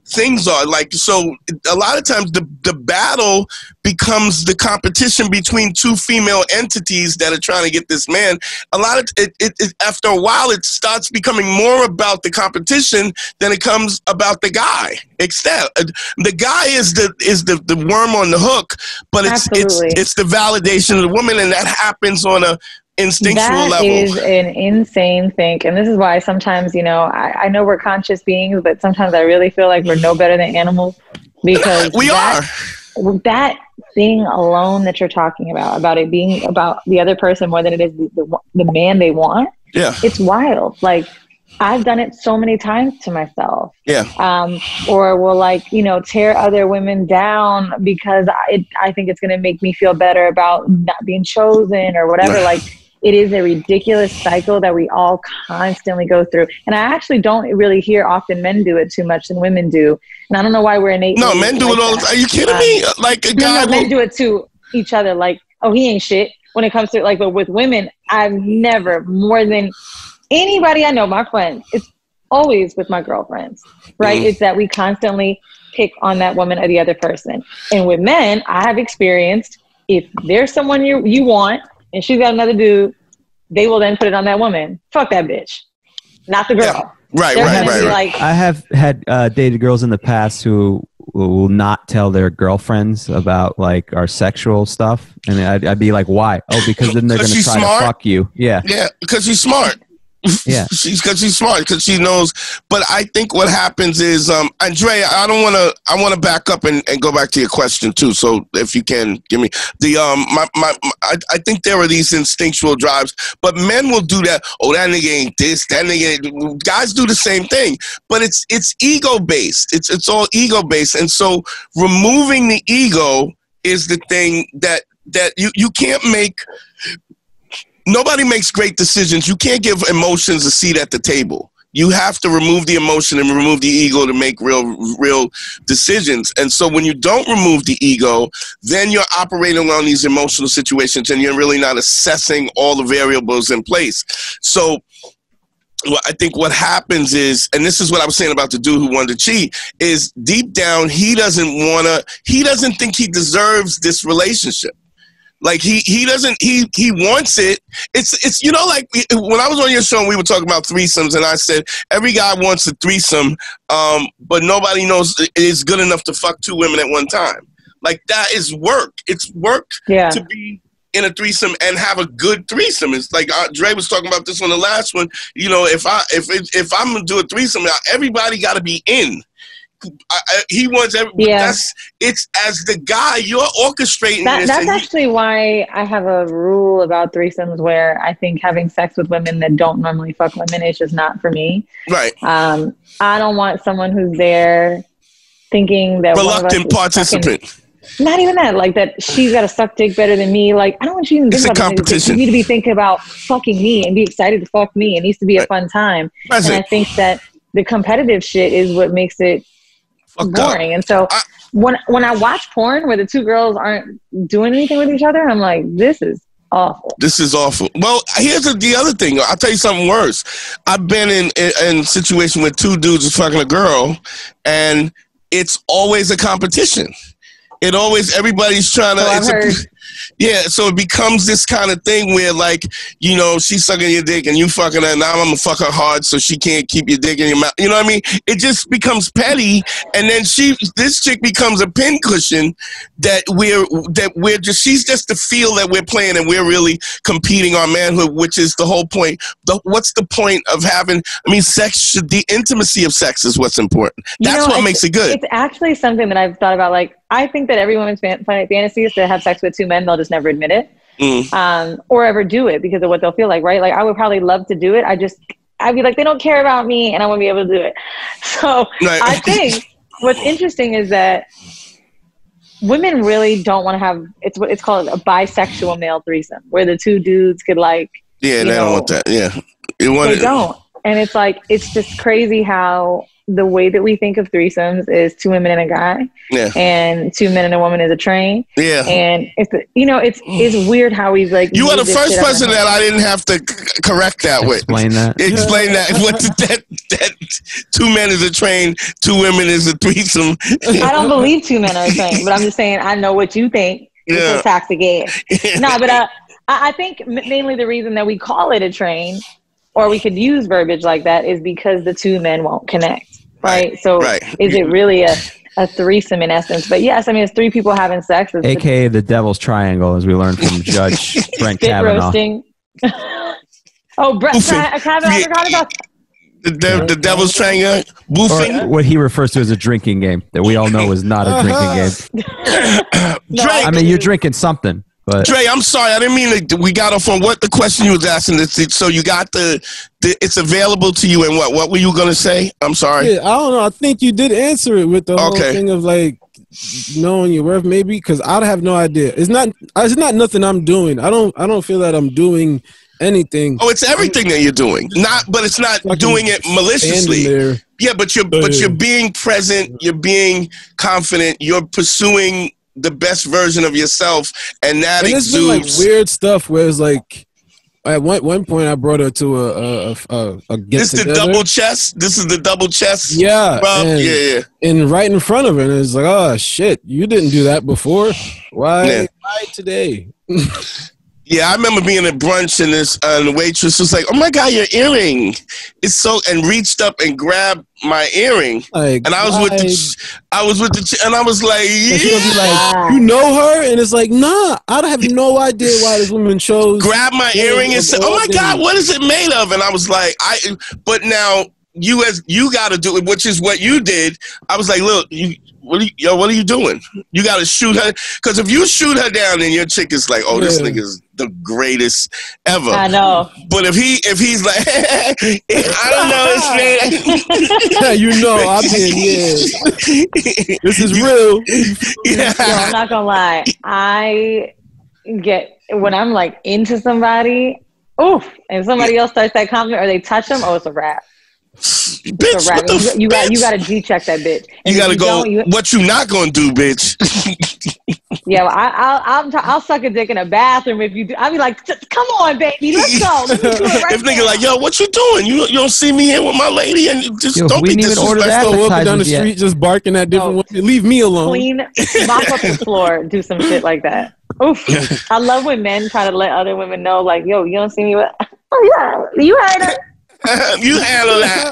things are. Like, so a lot of times the, the battle becomes the competition between two female entities that are trying to get this man. A lot of it, it, it after a while, it starts becoming more about the competition than it comes about the guy. Except the guy is the is the, the worm on the hook, but it's Absolutely. it's it's the validation of the woman, and that happens on a instinctual that level. That is an insane thing. And this is why sometimes, you know, I, I know we're conscious beings, but sometimes I really feel like we're no better than animals, because we that, are. That thing alone that you're talking about, about it being about the other person more than it is the, the, the man they want. Yeah. It's wild. Like, I've done it so many times to myself. Yeah. Um, or will, like, you know, tear other women down because I, I think it's going to make me feel better about not being chosen or whatever. Like, it is a ridiculous cycle that we all constantly go through. And I actually don't really hear often men do it too much than women do. And I don't know why we're innate. No, men do like it all the time. Are you kidding um, me? Like a guy. No, no, men will... do it to each other. Like, oh, he ain't shit. When it comes to, like, but with women, I've never, more than anybody I know, my friends, it's always with my girlfriends, right? Mm. It's that we constantly pick on that woman or the other person. And with men, I have experienced, if there's someone you you want and she's got another dude, they will then put it on that woman. Fuck that bitch, not the girl. Yeah. Right, They're right, right, right. Like, I have had uh, dated girls in the past who will not tell their girlfriends about, like, our sexual stuff, and I'd, I'd be like, "Why?" Oh, because then they're going to try smart? to fuck you. Yeah, yeah, because she's smart. Yeah, she's because she's smart, because she knows. But I think what happens is, um, Andrea, I don't want to. I want to back up and, and go back to your question too. So if you can give me the um, my my, my I, I think there are these instinctual drives, but men will do that. Oh, that nigga ain't this. That nigga. Ain't. Guys do the same thing, but it's it's ego based. It's it's all ego based, and so removing the ego is the thing that that you you can't make. Nobody makes great decisions. You can't give emotions a seat at the table. You have to remove the emotion and remove the ego to make real, real decisions. And so when you don't remove the ego, then you're operating on these emotional situations and you're really not assessing all the variables in place. So well, I think what happens is, and this is what I was saying about the dude who wanted to cheat, is deep down, he doesn't want to, he doesn't think he deserves this relationship. Like he he doesn't he he wants it. It's it's you know, like when I was on your show and we were talking about threesomes, and I said every guy wants a threesome, um, but nobody knows it's good enough to fuck two women at one time. Like that is work. It's work yeah. to be in a threesome and have a good threesome. It's like uh, Dre was talking about this on the last one. You know, if I if it, if I'm gonna do a threesome, everybody got to be in. I, I, he wants every, yeah. that's it's as the guy you're orchestrating that, this. That's actually you, why I have a rule about threesomes where I think having sex with women that don't normally fuck women is just not for me. Right. Um, I don't want someone who's there thinking that reluctant participant. Fucking, not even that, like that she's got to suck dick better than me. Like I don't want you to even think it's about a competition. You need to be thinking about fucking me and be excited to fuck me. It needs to be a right. fun time. That's and it. I think that the competitive shit is what makes it boring. And so I, when when I watch porn where the two girls aren't doing anything with each other, I'm like, this is awful. This is awful. Well, here's the, the other thing. I'll tell you something worse. I've been in in, in a situation where two dudes are fucking a girl, and it's always a competition. It always everybody's trying to. So it's I've heard. A, yeah, so it becomes this kind of thing where, like, you know, she's sucking your dick and you fucking her, and now I'm gonna fuck her hard so she can't keep your dick in your mouth. You know what I mean? It just becomes petty, and then she, this chick becomes a pincushion that we're that we're just. She's just to feel that we're playing and we're really competing on manhood, which is the whole point. The, what's the point of having? I mean, sex should the intimacy of sex is what's important. That's you know, what makes it good. It's actually something that I've thought about, like. I think that every woman's fan- fantasy is to have sex with two men. They'll just never admit it mm. um, or ever do it because of what they'll feel like, right? Like I would probably love to do it. I just, I'd be like, they don't care about me and I won't be able to do it. So right. I think what's interesting is that women really don't want to have, it's what it's called a bisexual male threesome where the two dudes could like, yeah, they know, don't want that. Yeah. It they don't. And it's like, it's just crazy how the way that we think of threesomes is two women and a guy, yeah, and two men and a woman is a train, yeah. And it's you know it's it's weird how we've like. You are the first person that I didn't have to c- correct that with. Explain that. Explain that. What that that two men is a train, two women is a threesome. I don't believe two men are a train, but I'm just saying I know what you think. Yeah. It's a toxic gas. No, but uh, I, I think mainly the reason that we call it a train, or we could use verbiage like that, is because the two men won't connect. Right. right. So right. is it really a, a threesome in essence? But yes, I mean, it's three people having sex. It's A K A the devil's triangle, as we learned from Judge Brent spit Kavanaugh. roasting. Oh, Brent Kavanaugh. I forgot about the, de- the devil's triangle. Boofing. Or what he refers to as a drinking game that we all know is not a drinking game. no, Drake, I mean, you're drinking something. But Dre, I'm sorry. I didn't mean to. We got off on what the question you was asking. So you got the, the it's available to you, and what? What were you going to say? I'm sorry. Yeah, I don't know. I think you did answer it with the whole Okay. thing of like knowing your worth, maybe, because I have no idea. It's not. It's not nothing I'm doing. I don't. I don't feel that I'm doing anything. Oh, it's everything that you're doing. Not, but it's not Like doing it maliciously. there. Yeah, but you're Uh, but you're being present. You're being confident. You're pursuing the best version of yourself, and that And it's been like exudes. weird stuff where it's like at one one point I brought her to a a a, a get This the together. double chest. This is the double chest. Yeah, Rob? and, yeah, yeah. and right in front of her, and it's like, oh shit, you didn't do that before. Why? Yeah. Why today? Yeah, I remember being at brunch and this uh, the waitress was like, "Oh my god, your earring!" It's so and reached up and grabbed my earring, Like, and I was why? with the, ch- I was with the, ch- and I was like, And she'll be yeah. like, you know her? And it's like, nah, I have no idea why this woman chose. Grab my Yeah, earring and said, of "Oh all my god, things. what is it made of?" And I was like, "I." But now you as you got to do it, which is what you did. I was like, "Look, you." What are you, yo, what are you doing? You got to shoot her. Because if you shoot her down, then your chick is like, oh, this Yeah. nigga's the greatest ever. I know. But if he if he's like, I don't know, it's Yeah, you know, I've been, yeah. This is real. yeah. No, I'm not gonna lie. I get when I'm like into somebody, oof, and somebody else starts that compliment or they touch them, oh, it's a wrap. Bitch, It's a wrap. what the You, you got bitch? you got to G check that bitch. And You if gotta go. don't, you- What you not gonna do, bitch? yeah, well, I, I'll I'll, t- I'll suck a dick in a bathroom if you do. I'll be like, come on, baby, let's go. Let me do it right If nigga now. like, yo, what you doing? You you don't see me here with my lady, and you just Yo, don't we be didn't even order disrespectful. that. Go up and down the Appetizers yet. street just barking at different No. women. Leave me alone. Clean, mop up the floor, do some shit like that. Oof. I love when men try to let other women know, like, yo, you don't see me with. Oh yeah, you heard her. You handle that.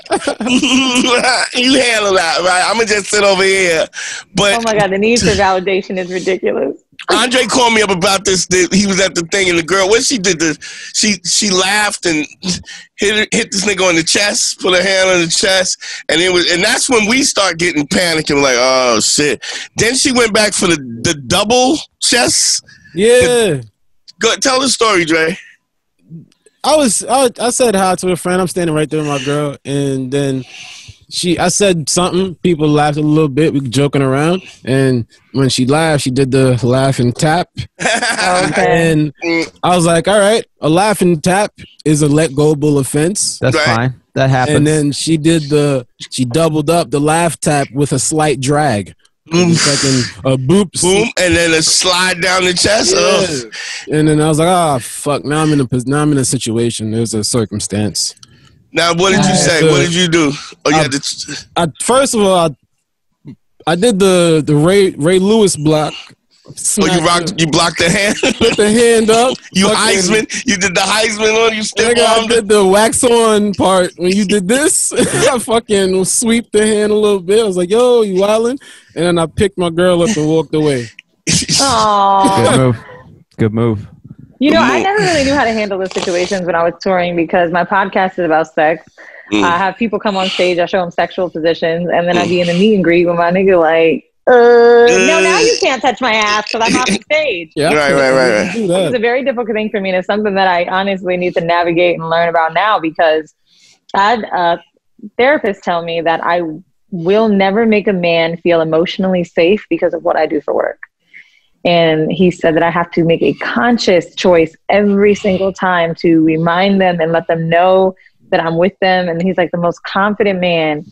You handle that, right? I'm gonna just sit over here. But Oh my god, the need for validation is ridiculous. Andre called me up about this. The, he was at the thing, and the girl, what she did, the she she laughed and hit hit this nigga on the chest, put her hand on the chest, and it was, and that's when we start getting panicked and like, oh shit. Then she went back for the the double chest. Yeah. Go tell the story, Dre. I was I, I said hi to a friend. I'm standing right there with my girl, and then she I said something. People laughed a little bit. We were joking around, and when she laughed, she did the laugh and tap. Okay. And I was like, all right, a laugh and tap is a let goable offense. that's Right. fine. That happens. And then she did the she doubled up the laugh tap with a slight drag. Fucking a boop, Boom, and then a slide down the chest. Ugh. Yeah. And then I was like, oh fuck! Now I'm in a pos- now I'm in a situation. There's a circumstance. Now, what did you Uh, say? the- What did you do? Oh, you I- had to. I first of all, I, I did the the Ray Ray Lewis block. Oh, you rocked. You blocked the hand. Put the hand up. You fucking- Heisman. You did the Heisman on you. Still Nigga, I on. did the wax on part when you did this. I fucking sweep the hand a little bit. I was like, "Yo, you wildin'?" And then I picked my girl up and walked away. Aww. Good move. Good move. You know, I never really knew how to handle those situations when I was touring because my podcast is about sex. Mm. I have people come on stage, I show them sexual positions, and then I be in the meet and greet with my nigga like, uh, no, now you can't touch my ass because I'm off the stage. Yeah, Right, right, right, right. Do It's that. a very difficult thing for me, and it's something that I honestly need to navigate and learn about now because I had a therapist tell me that I will never make a man feel emotionally safe because of what I do for work. And he said that I have to make a conscious choice every single time to remind them and let them know that I'm with them. And he's like, the most confident man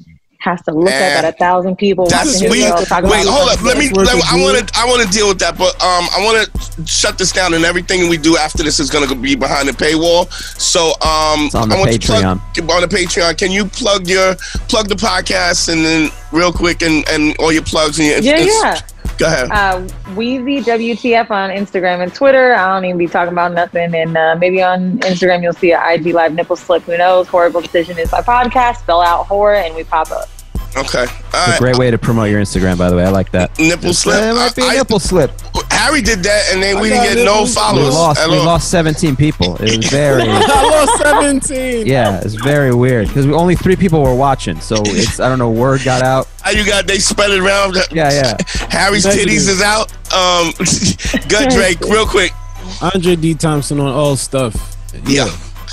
has to look And up at a thousand people. That's watching his we. girl talk Wait, about hold up. Let me. Work Let me with I you. want to. I want to deal with that, but um, I want to shut this down, and everything we do after this is going to be behind the paywall. So um, It's on the I want Patreon. to plug on the Patreon. Can you plug your plug the podcast and then real quick and, and all your plugs and your Yeah, yeah. Go ahead. Uh, Weezy W T F on Instagram and Twitter. I don't even be talking about nothing. And uh, maybe on Instagram you'll see an I G live nipple slip. Who knows? Horrible Decision is my podcast. Spell out horror and we pop up. Okay. All It's right. a great way to promote your Instagram, by the way. I like that. Nipple slip. It might be a I- nipple slip. Harry did that, and then we I didn't got get no nipples. We followers. lost. at We all. lost seventeen people. It was very. I lost seventeen. Yeah, it's very weird because only three people were watching. So it's I don't know. Word got out. How you got? They spread it around. Yeah, yeah. Harry's Negative. titties is out. Um, good Drake. Real quick. Andre D. Thompson on all stuff. Yeah.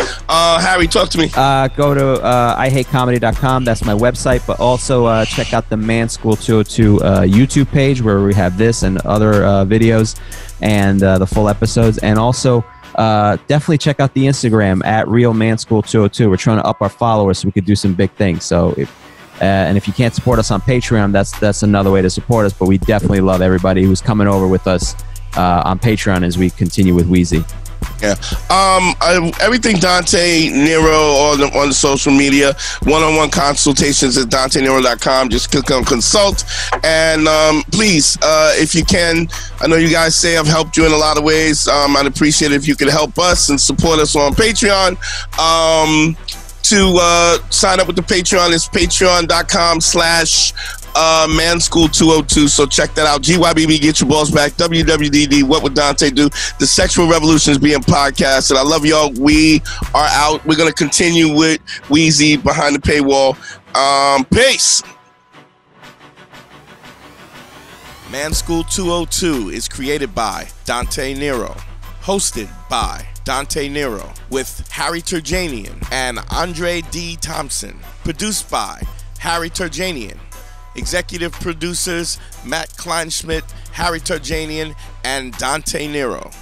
Uh, Harry, talk to me. Uh, go to uh, I hate comedy dot com. That's my website. But also uh, check out the Man School two oh two uh, YouTube page where we have this and other uh, videos and uh, the full episodes. And also uh, definitely check out the Instagram at Real Man School two oh two. We're trying to up our followers so we could do some big things. So if uh, and if you can't support us on Patreon, that's that's another way to support us. But we definitely love everybody who's coming over with us uh, on Patreon as we continue with Weezy. Yeah. Um. I, everything Dante Nero on the on the social media. One-on-one consultations at Dante Nero dot com. Just click on consult. And um, please, uh, if you can, I know you guys say I've helped you in a lot of ways. Um, I'd appreciate it if you could help us and support us on Patreon. Um, to uh, sign up with the Patreon is patreon dot com slash Uh, Man School two oh two, so check that out. G Y B B, get your balls back. W W D D, what would Dante do? The Sexual Revolution is being podcasted. I love y'all. We are out. We're gonna continue with Weezy behind the paywall. Um, peace. Man School two oh two is created by Dante Nero, hosted by Dante Nero, with Harry Terjanian and Andre D. Thompson, produced by Harry Terjanian. Executive producers Matt Kleinschmidt, Harry Terjanian, and Dante Nero.